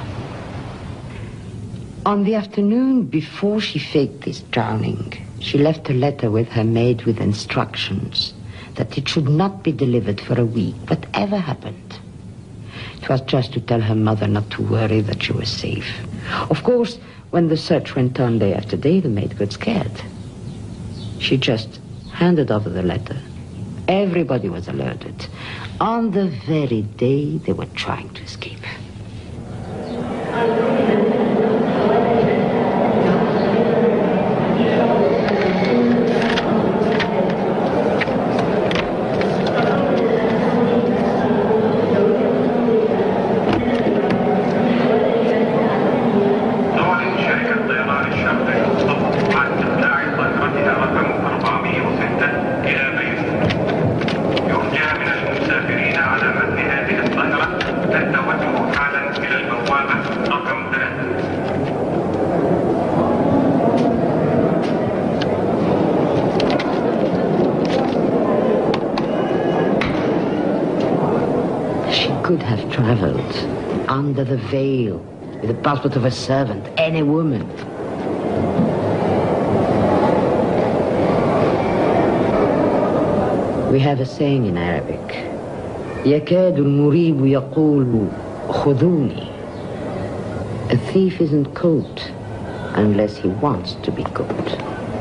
[SPEAKER 2] On the afternoon before she faked this drowning, she left a letter with her maid with instructions that it should not be delivered for a week, whatever happened. It was just to tell her mother not to worry, that she was safe. Of course, when the search went on day after day, the maid got scared. She just handed over the letter. Everybody was alerted. On the very day they were trying to escape. Could have traveled under the veil with the passport of a servant, any woman. We have a saying in Arabic, يكاد المريب يقول خذوني. A thief isn't caught unless he wants to be caught.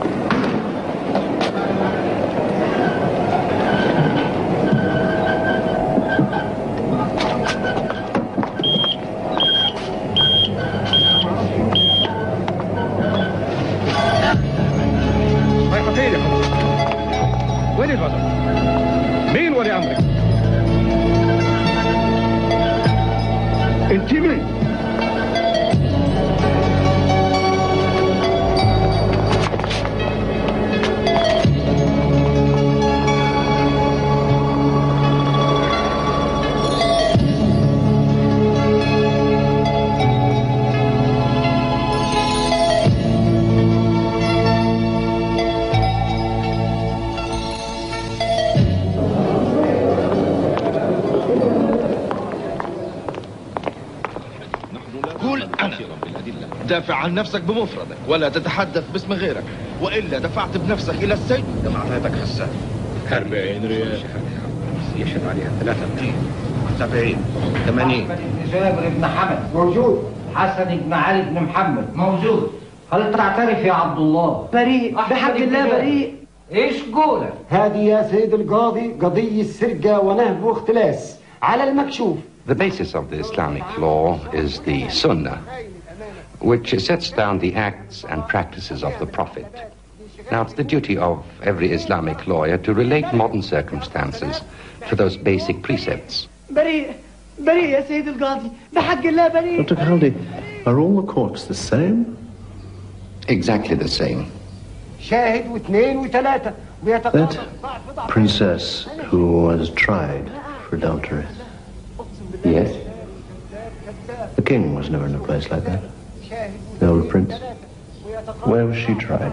[SPEAKER 4] دافع عن نفسك بمفردك ولا تتحدث باسم غيرك، وإلا دفعت بنفسك إلى السجن. كما أعطيتك حسان أربعين ريال يشهد عليها ثلاثة سبعين ثمانين.
[SPEAKER 15] جابر بن حمد موجود. حسن بن علي بن محمد موجود. هل تعترف يا عبد الله؟
[SPEAKER 21] بريء بحق الله بريء.
[SPEAKER 15] ايش قولك؟
[SPEAKER 21] هذه يا سيد القاضي قضية سرقة ونهب واختلاس على المكشوف.
[SPEAKER 22] The basis of the Islamic law is the Sunnah, which sets down the acts and practices of the Prophet. Now, it's the duty of every Islamic lawyer to relate modern circumstances to those basic precepts.
[SPEAKER 21] بريء بريء يا سيد القاضي بحق الله بريء.
[SPEAKER 18] Doctor Caldi, are all the courts the same?
[SPEAKER 22] Exactly the same.
[SPEAKER 21] شاهد واثنين وثلاثة.
[SPEAKER 18] That princess who was tried for adultery.
[SPEAKER 22] Yes.
[SPEAKER 18] The king was never in a place like that. The old prince. Where was she tried?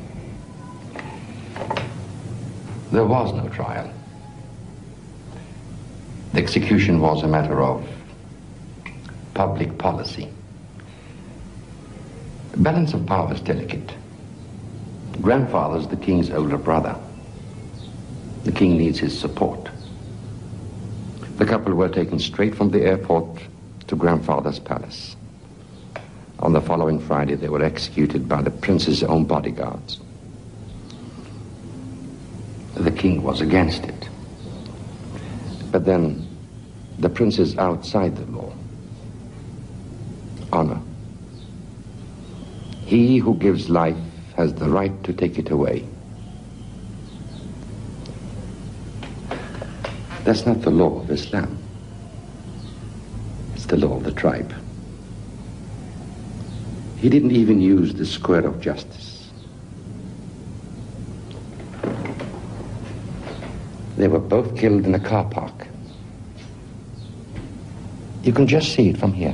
[SPEAKER 22] There was no trial. The execution was a matter of public policy. Balance of power is delicate. Grandfather's the king's older brother. The king needs his support. The couple were taken straight from the airport to grandfather's palace. On the following Friday, they were executed by the prince's own bodyguards. The king was against it. But then, the prince is outside the law. Honor. He who gives life has the right to take it away. That's not the law of Islam. It's the law of the tribe. He didn't even use the square of justice. They were both killed in a car park. You can just see it from here.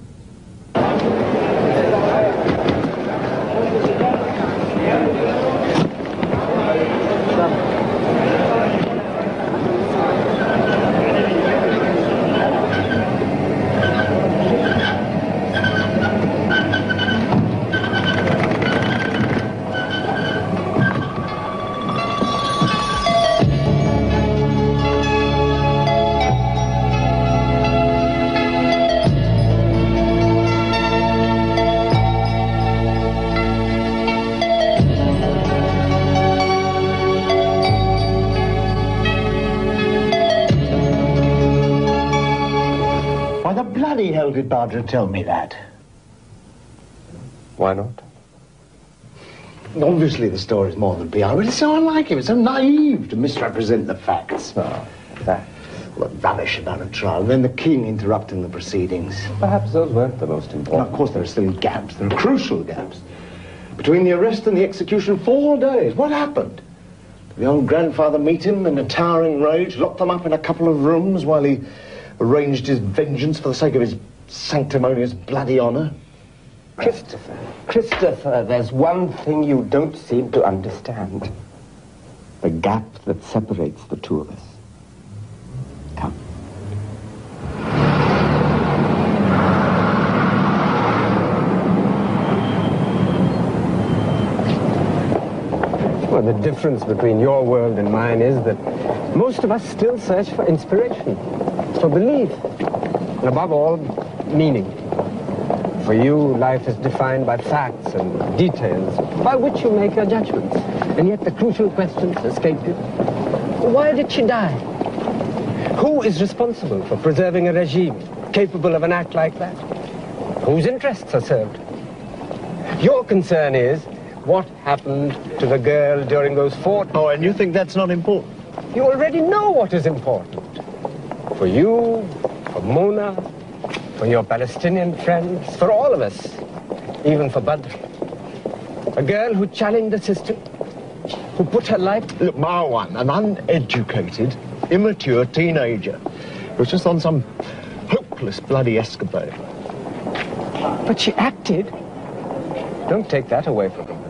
[SPEAKER 8] Did Barbara tell me that?
[SPEAKER 25] Why not?
[SPEAKER 8] Obviously the story's more than P R, but it's so unlike him. It's so naive to misrepresent the facts.
[SPEAKER 25] Oh, that.
[SPEAKER 8] Well, rubbish about a trial, then the king interrupting the proceedings.
[SPEAKER 25] Perhaps those weren't the most important.
[SPEAKER 8] And of course there are still gaps. There are crucial gaps. Between the arrest and the execution, four days. What happened? Did the old grandfather meet him in a towering rage, locked them up in a couple of rooms while he arranged his vengeance for the sake of his sanctimonious bloody honour?
[SPEAKER 12] Christopher, Christopher, there's one thing you don't seem to understand. The gap that separates the two of us. Come. Well, the difference between your world and mine is that most of us still search for inspiration, for belief, and above all, meaning. For you, life is defined by facts and details by which you make your judgments. And yet the crucial questions escape you. Why did she die? Who is responsible for preserving a regime capable of an act like that? Whose interests are served? Your concern is what happened to the girl during those four...
[SPEAKER 8] Oh, and you think that's not important?
[SPEAKER 12] You already know what is important. For you, for Mona, for your Palestinian friends, for all of us, even for Badr. A girl who challenged the system, who put her life...
[SPEAKER 8] Look, Marwan, an uneducated, immature teenager who was just on some hopeless bloody escapade.
[SPEAKER 12] But she acted. Don't take that away from her.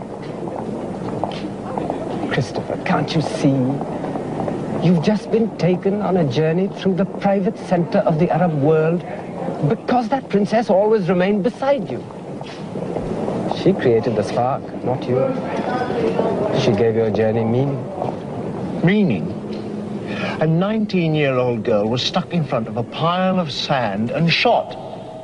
[SPEAKER 12] Christopher, can't you see? You've just been taken on a journey through the private center of the Arab world because that princess always remained beside you. She created the spark, not you. She gave your journey meaning.
[SPEAKER 8] Meaning? A nineteen-year-old girl was stuck in front of a pile of sand and shot.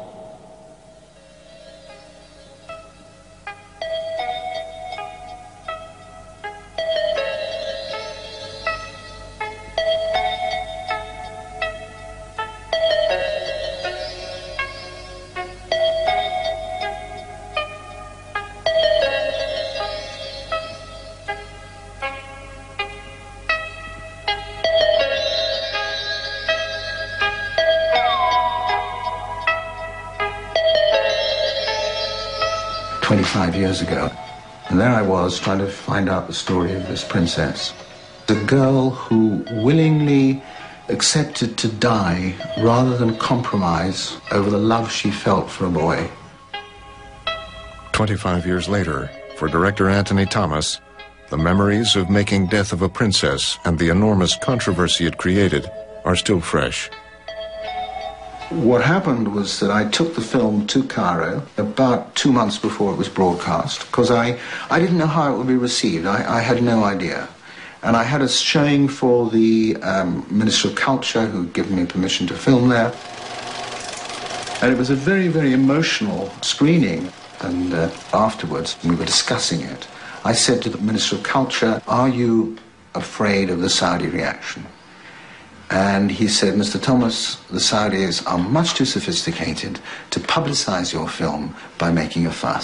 [SPEAKER 7] twenty-five years ago. And there I was trying to find out the story of this princess. A girl who willingly accepted to die rather than compromise over the love she felt for a boy.
[SPEAKER 11] twenty-five years later, for director Anthony Thomas, the memories of making Death of a Princess and the enormous controversy it created are still fresh.
[SPEAKER 7] What happened was that I took the film to Cairo about two months before it was broadcast, because I, I didn't know how it would be received. I, I had no idea. And I had a showing for the um, Minister of Culture, who had given me permission to film there. And it was a very, very emotional screening. And uh, afterwards, we were discussing it. I said to the Minister of Culture, "Are you afraid of the Saudi reaction?" And he said, "Mister Thomas, the Saudis are much too sophisticated to publicize your film by making a fuss."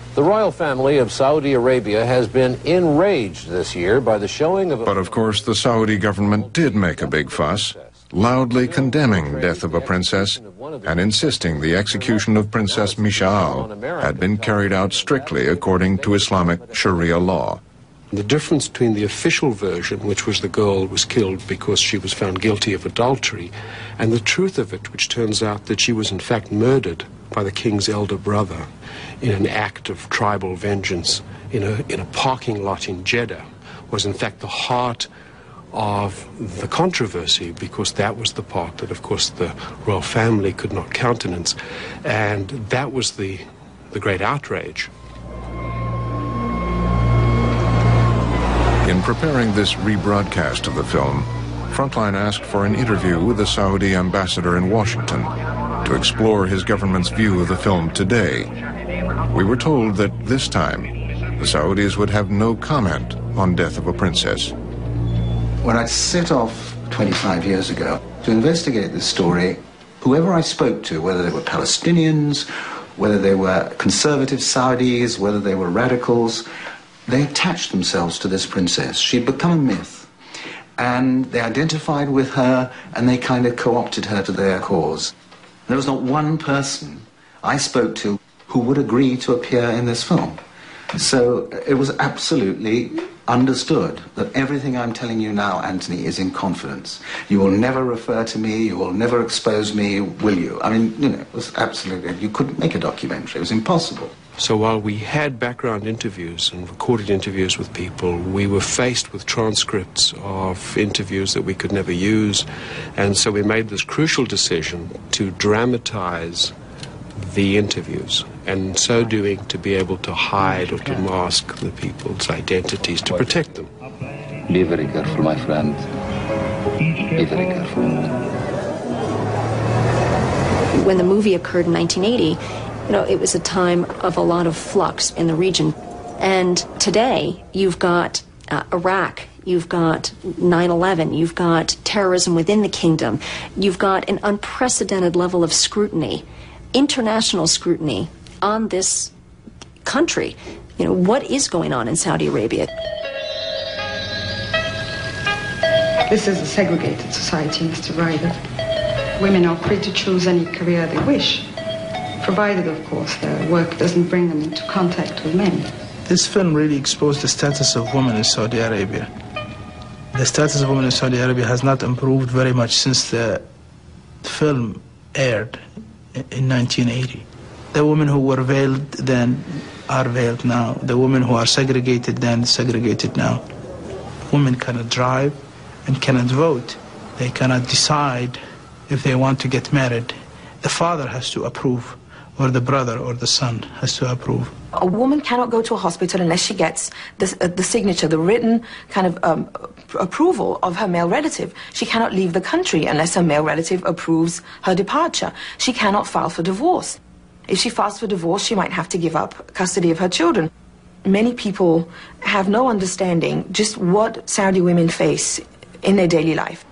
[SPEAKER 9] The royal family of Saudi Arabia has been enraged this year by the showing of a...
[SPEAKER 11] But of course, the Saudi government did make a big fuss, loudly condemning death of a princess and insisting the execution of Princess Mishal had been carried out strictly according to Islamic Sharia law.
[SPEAKER 17] The difference between the official version, which was the girl was killed because she was found guilty of adultery, and the truth of it, which turns out that she was in fact murdered by the king's elder brother in an act of tribal vengeance in a, in a parking lot in Jeddah, was in fact the heart of the controversy, because that was the part that, of course, the royal family could not countenance, and that was the, the great outrage.
[SPEAKER 11] In preparing this rebroadcast of the film, Frontline asked for an interview with the Saudi ambassador in Washington to explore his government's view of the film today. We were told that this time, the Saudis would have no comment on Death of a Princess.
[SPEAKER 7] When I set off twenty-five years ago to investigate this story, whoever I spoke to, whether they were Palestinians, whether they were conservative Saudis, whether they were radicals, they attached themselves to this princess. She'd become a myth. And they identified with her, and they kind of co-opted her to their cause. There was not one person I spoke to who would agree to appear in this film. So it was absolutely understood that everything I'm telling you now, Anthony, is in confidence. You will never refer to me, you will never expose me, will you? I mean, you know, it was absolutely, you couldn't make a documentary, it was impossible.
[SPEAKER 17] So while we had background interviews and recorded interviews with people, we were faced with transcripts of interviews that we could never use. And so we made this crucial decision to dramatize the interviews, and in so doing to be able to hide or to mask the people's identities, to protect them.
[SPEAKER 19] Be very careful, my friend. Be very careful.
[SPEAKER 23] When the movie occurred in nineteen eighty, you know, it was a time of a lot of flux in the region. And today, you've got uh, Iraq, you've got nine eleven, you've got terrorism within the kingdom, you've got an unprecedented level of scrutiny, international scrutiny on this country. You know, what is going on in Saudi Arabia?
[SPEAKER 20] This is a segregated society, Mister Ryder. Women are free to choose any career they wish, provided, of course, their work doesn't bring them into contact with men.
[SPEAKER 24] This film really exposed the status of women in Saudi Arabia. The status of women in Saudi Arabia has not improved very much since the film aired in nineteen eighty. The women who were veiled then are veiled now. The women who are segregated then segregated now. Women cannot drive and cannot vote. They cannot decide if they want to get married. The father has to approve, or the brother or the son has to approve.
[SPEAKER 26] A woman cannot go to a hospital unless she gets the, uh, the signature, the written kind of um, approval of her male relative. She cannot leave the country unless her male relative approves her departure. She cannot file for divorce. If she files for divorce, she might have to give up custody of her children. Many people have no understanding just what Saudi women face in their daily life.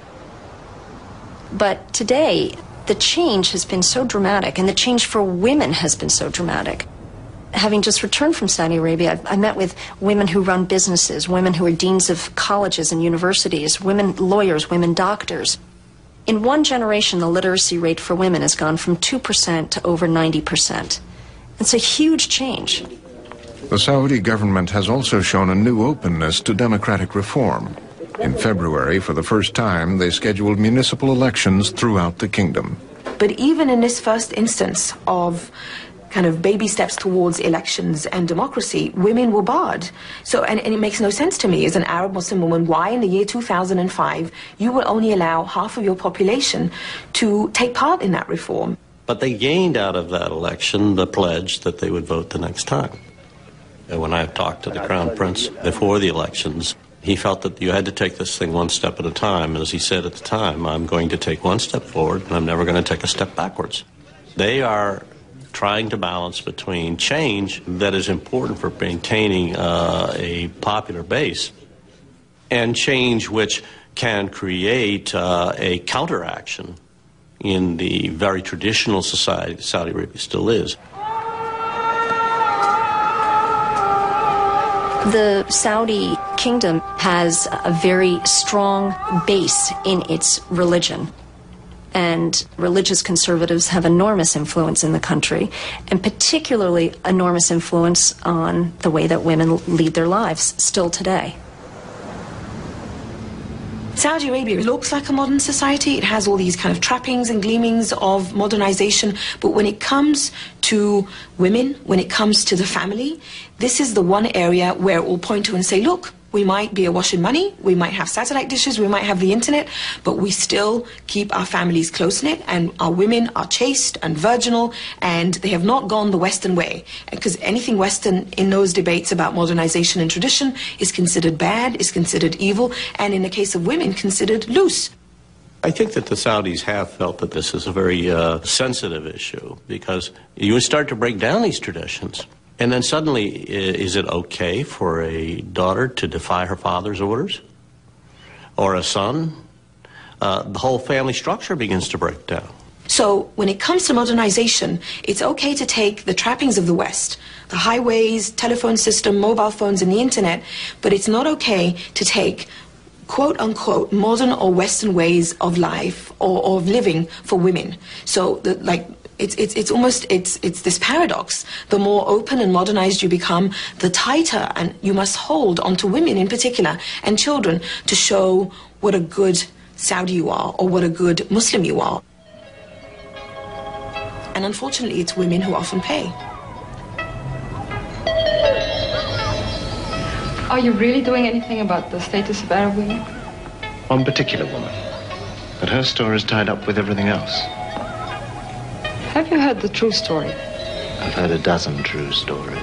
[SPEAKER 23] But today, the change has been so dramatic, and the change for women has been so dramatic. Having just returned from Saudi Arabia, I met with women who run businesses, women who are deans of colleges and universities, women lawyers, women doctors. In one generation, the literacy rate for women has gone from two percent to over ninety percent. It's a huge change.
[SPEAKER 11] The Saudi government has also shown a new openness to democratic reform. In February, for the first time, they scheduled municipal elections throughout the kingdom.
[SPEAKER 26] But even in this first instance of kind of baby steps towards elections and democracy, women were barred. So, and, and it makes no sense to me as an Arab Muslim woman, why in the year two thousand five you will only allow half of your population to take part in that reform.
[SPEAKER 27] But they gained out of that election the pledge that they would vote the next time. And when I talked to the Crown Prince before the elections, he felt that you had to take this thing one step at a time. And as he said at the time, I'm going to take one step forward and I'm never going to take a step backwards. They are trying to balance between change that is important for maintaining uh, a popular base and change which can create uh, a counteraction in the very traditional society that Saudi Arabia still is.
[SPEAKER 23] The Saudi kingdom has a very strong base in its religion. And religious conservatives have enormous influence in the country, and particularly enormous influence on the way that women lead their lives still today.
[SPEAKER 26] Saudi Arabia looks like a modern society. It has all these kind of trappings and gleamings of modernization. But when it comes to women, when it comes to the family, this is the one area where it will point to and say, look, we might be awash in money, we might have satellite dishes, we might have the internet, but we still keep our families close-knit, and our women are chaste and virginal, and they have not gone the Western way. Because anything Western in those debates about modernization and tradition is considered bad, is considered evil, and in the case of women, considered loose.
[SPEAKER 27] I think that the Saudis have felt that this is a very uh, sensitive issue, because you start to break down these traditions. And then suddenly, is it okay for a daughter to defy her father's orders? Or a son? Uh, the whole family structure begins to break down.
[SPEAKER 26] So when it comes to modernization, it's okay to take the trappings of the West, the highways, telephone system, mobile phones, and the internet, but it's not okay to take quote-unquote modern or Western ways of life or, or of living for women. So, the, like, It's, it's, it's almost, it's, it's this paradox. The more open and modernized you become, the tighter and you must hold onto women in particular and children to show what a good Saudi you are or what a good Muslim you are. And unfortunately, it's women who often pay.
[SPEAKER 20] Are you really doing anything about the status of Arab women?
[SPEAKER 18] One particular woman. But her story is tied up with everything else.
[SPEAKER 20] Have you heard the true story?
[SPEAKER 18] I've heard a dozen true stories.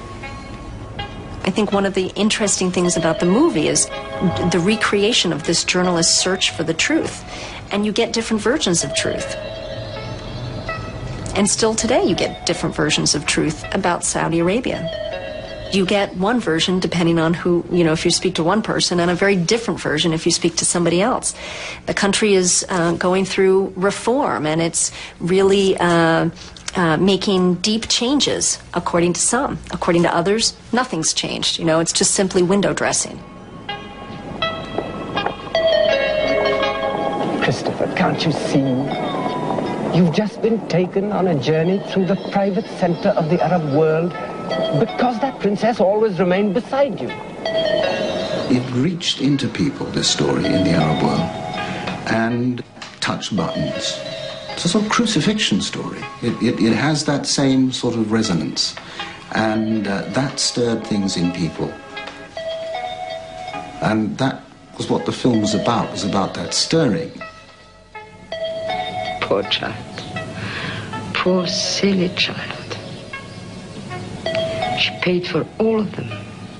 [SPEAKER 23] I think one of the interesting things about the movie is the recreation of this journalist's search for the truth. And you get different versions of truth. And still today you get different versions of truth about Saudi Arabia. You get one version depending on who, you know, if you speak to one person, and a very different version if you speak to somebody else. The country is uh, going through reform, and it's really uh, uh, making deep changes, according to some. According to others, nothing's changed. You know, it's just simply window dressing.
[SPEAKER 1] Christopher, can't you see? You've just been taken on a journey through the private center of the Arab world, because that princess always remained beside you.
[SPEAKER 7] It reached into people, this story, in the Arab world, and touched buttons. It's a sort of crucifixion story. It, it, it has that same sort of resonance, and uh, that stirred things in people. And that was what the film was about, was about that stirring.
[SPEAKER 2] Poor child. Poor silly child. She paid for all of them.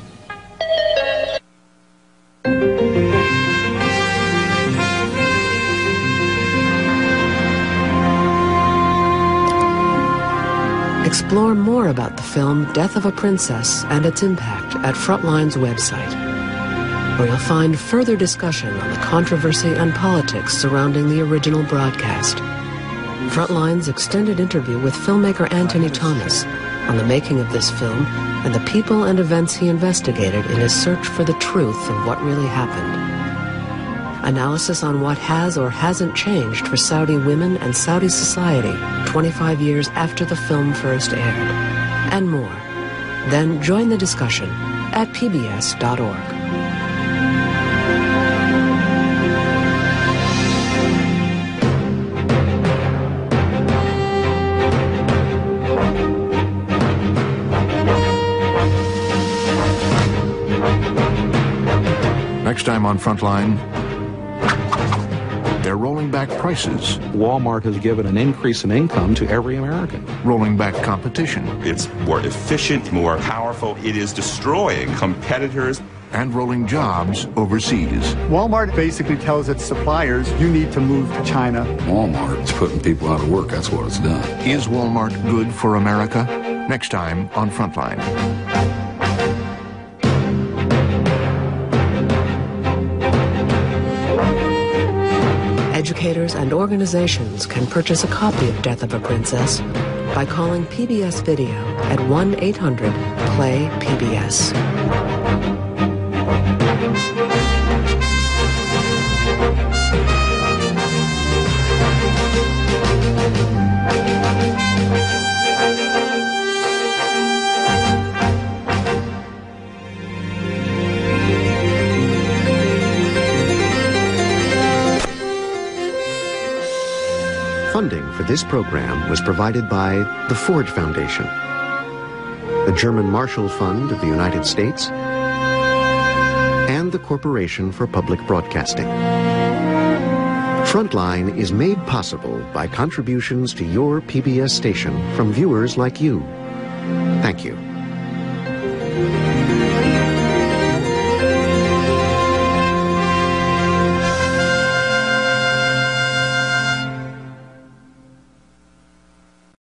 [SPEAKER 3] Explore more about the film Death of a Princess and its impact at Frontline's website, where you'll find further discussion on the controversy and politics surrounding the original broadcast. Frontline's extended interview with filmmaker Anthony Thomas on the making of this film and the people and events he investigated in his search for the truth of what really happened. Analysis on what has or hasn't changed for Saudi women and Saudi society twenty-five years after the film first aired. And more. Then join the discussion at P B S dot org.
[SPEAKER 11] Next time on Frontline, they're rolling back prices.
[SPEAKER 5] Walmart has given an increase in income to every American.
[SPEAKER 11] Rolling back competition.
[SPEAKER 6] It's more efficient, more powerful. It is destroying competitors.
[SPEAKER 11] And rolling jobs overseas.
[SPEAKER 10] Walmart basically tells its suppliers, you need to move to China.
[SPEAKER 19] Walmart's putting people out of work. That's what it's done.
[SPEAKER 11] Is Walmart good for America? Next time on Frontline.
[SPEAKER 3] Educators and organizations can purchase a copy of Death of a Princess by calling P B S Video at one eight hundred play P B S.
[SPEAKER 4] Funding for this program was provided by the Ford Foundation, the German Marshall Fund of the United States, and the Corporation for Public Broadcasting. Frontline is made possible by contributions to your P B S station from viewers like you. Thank you.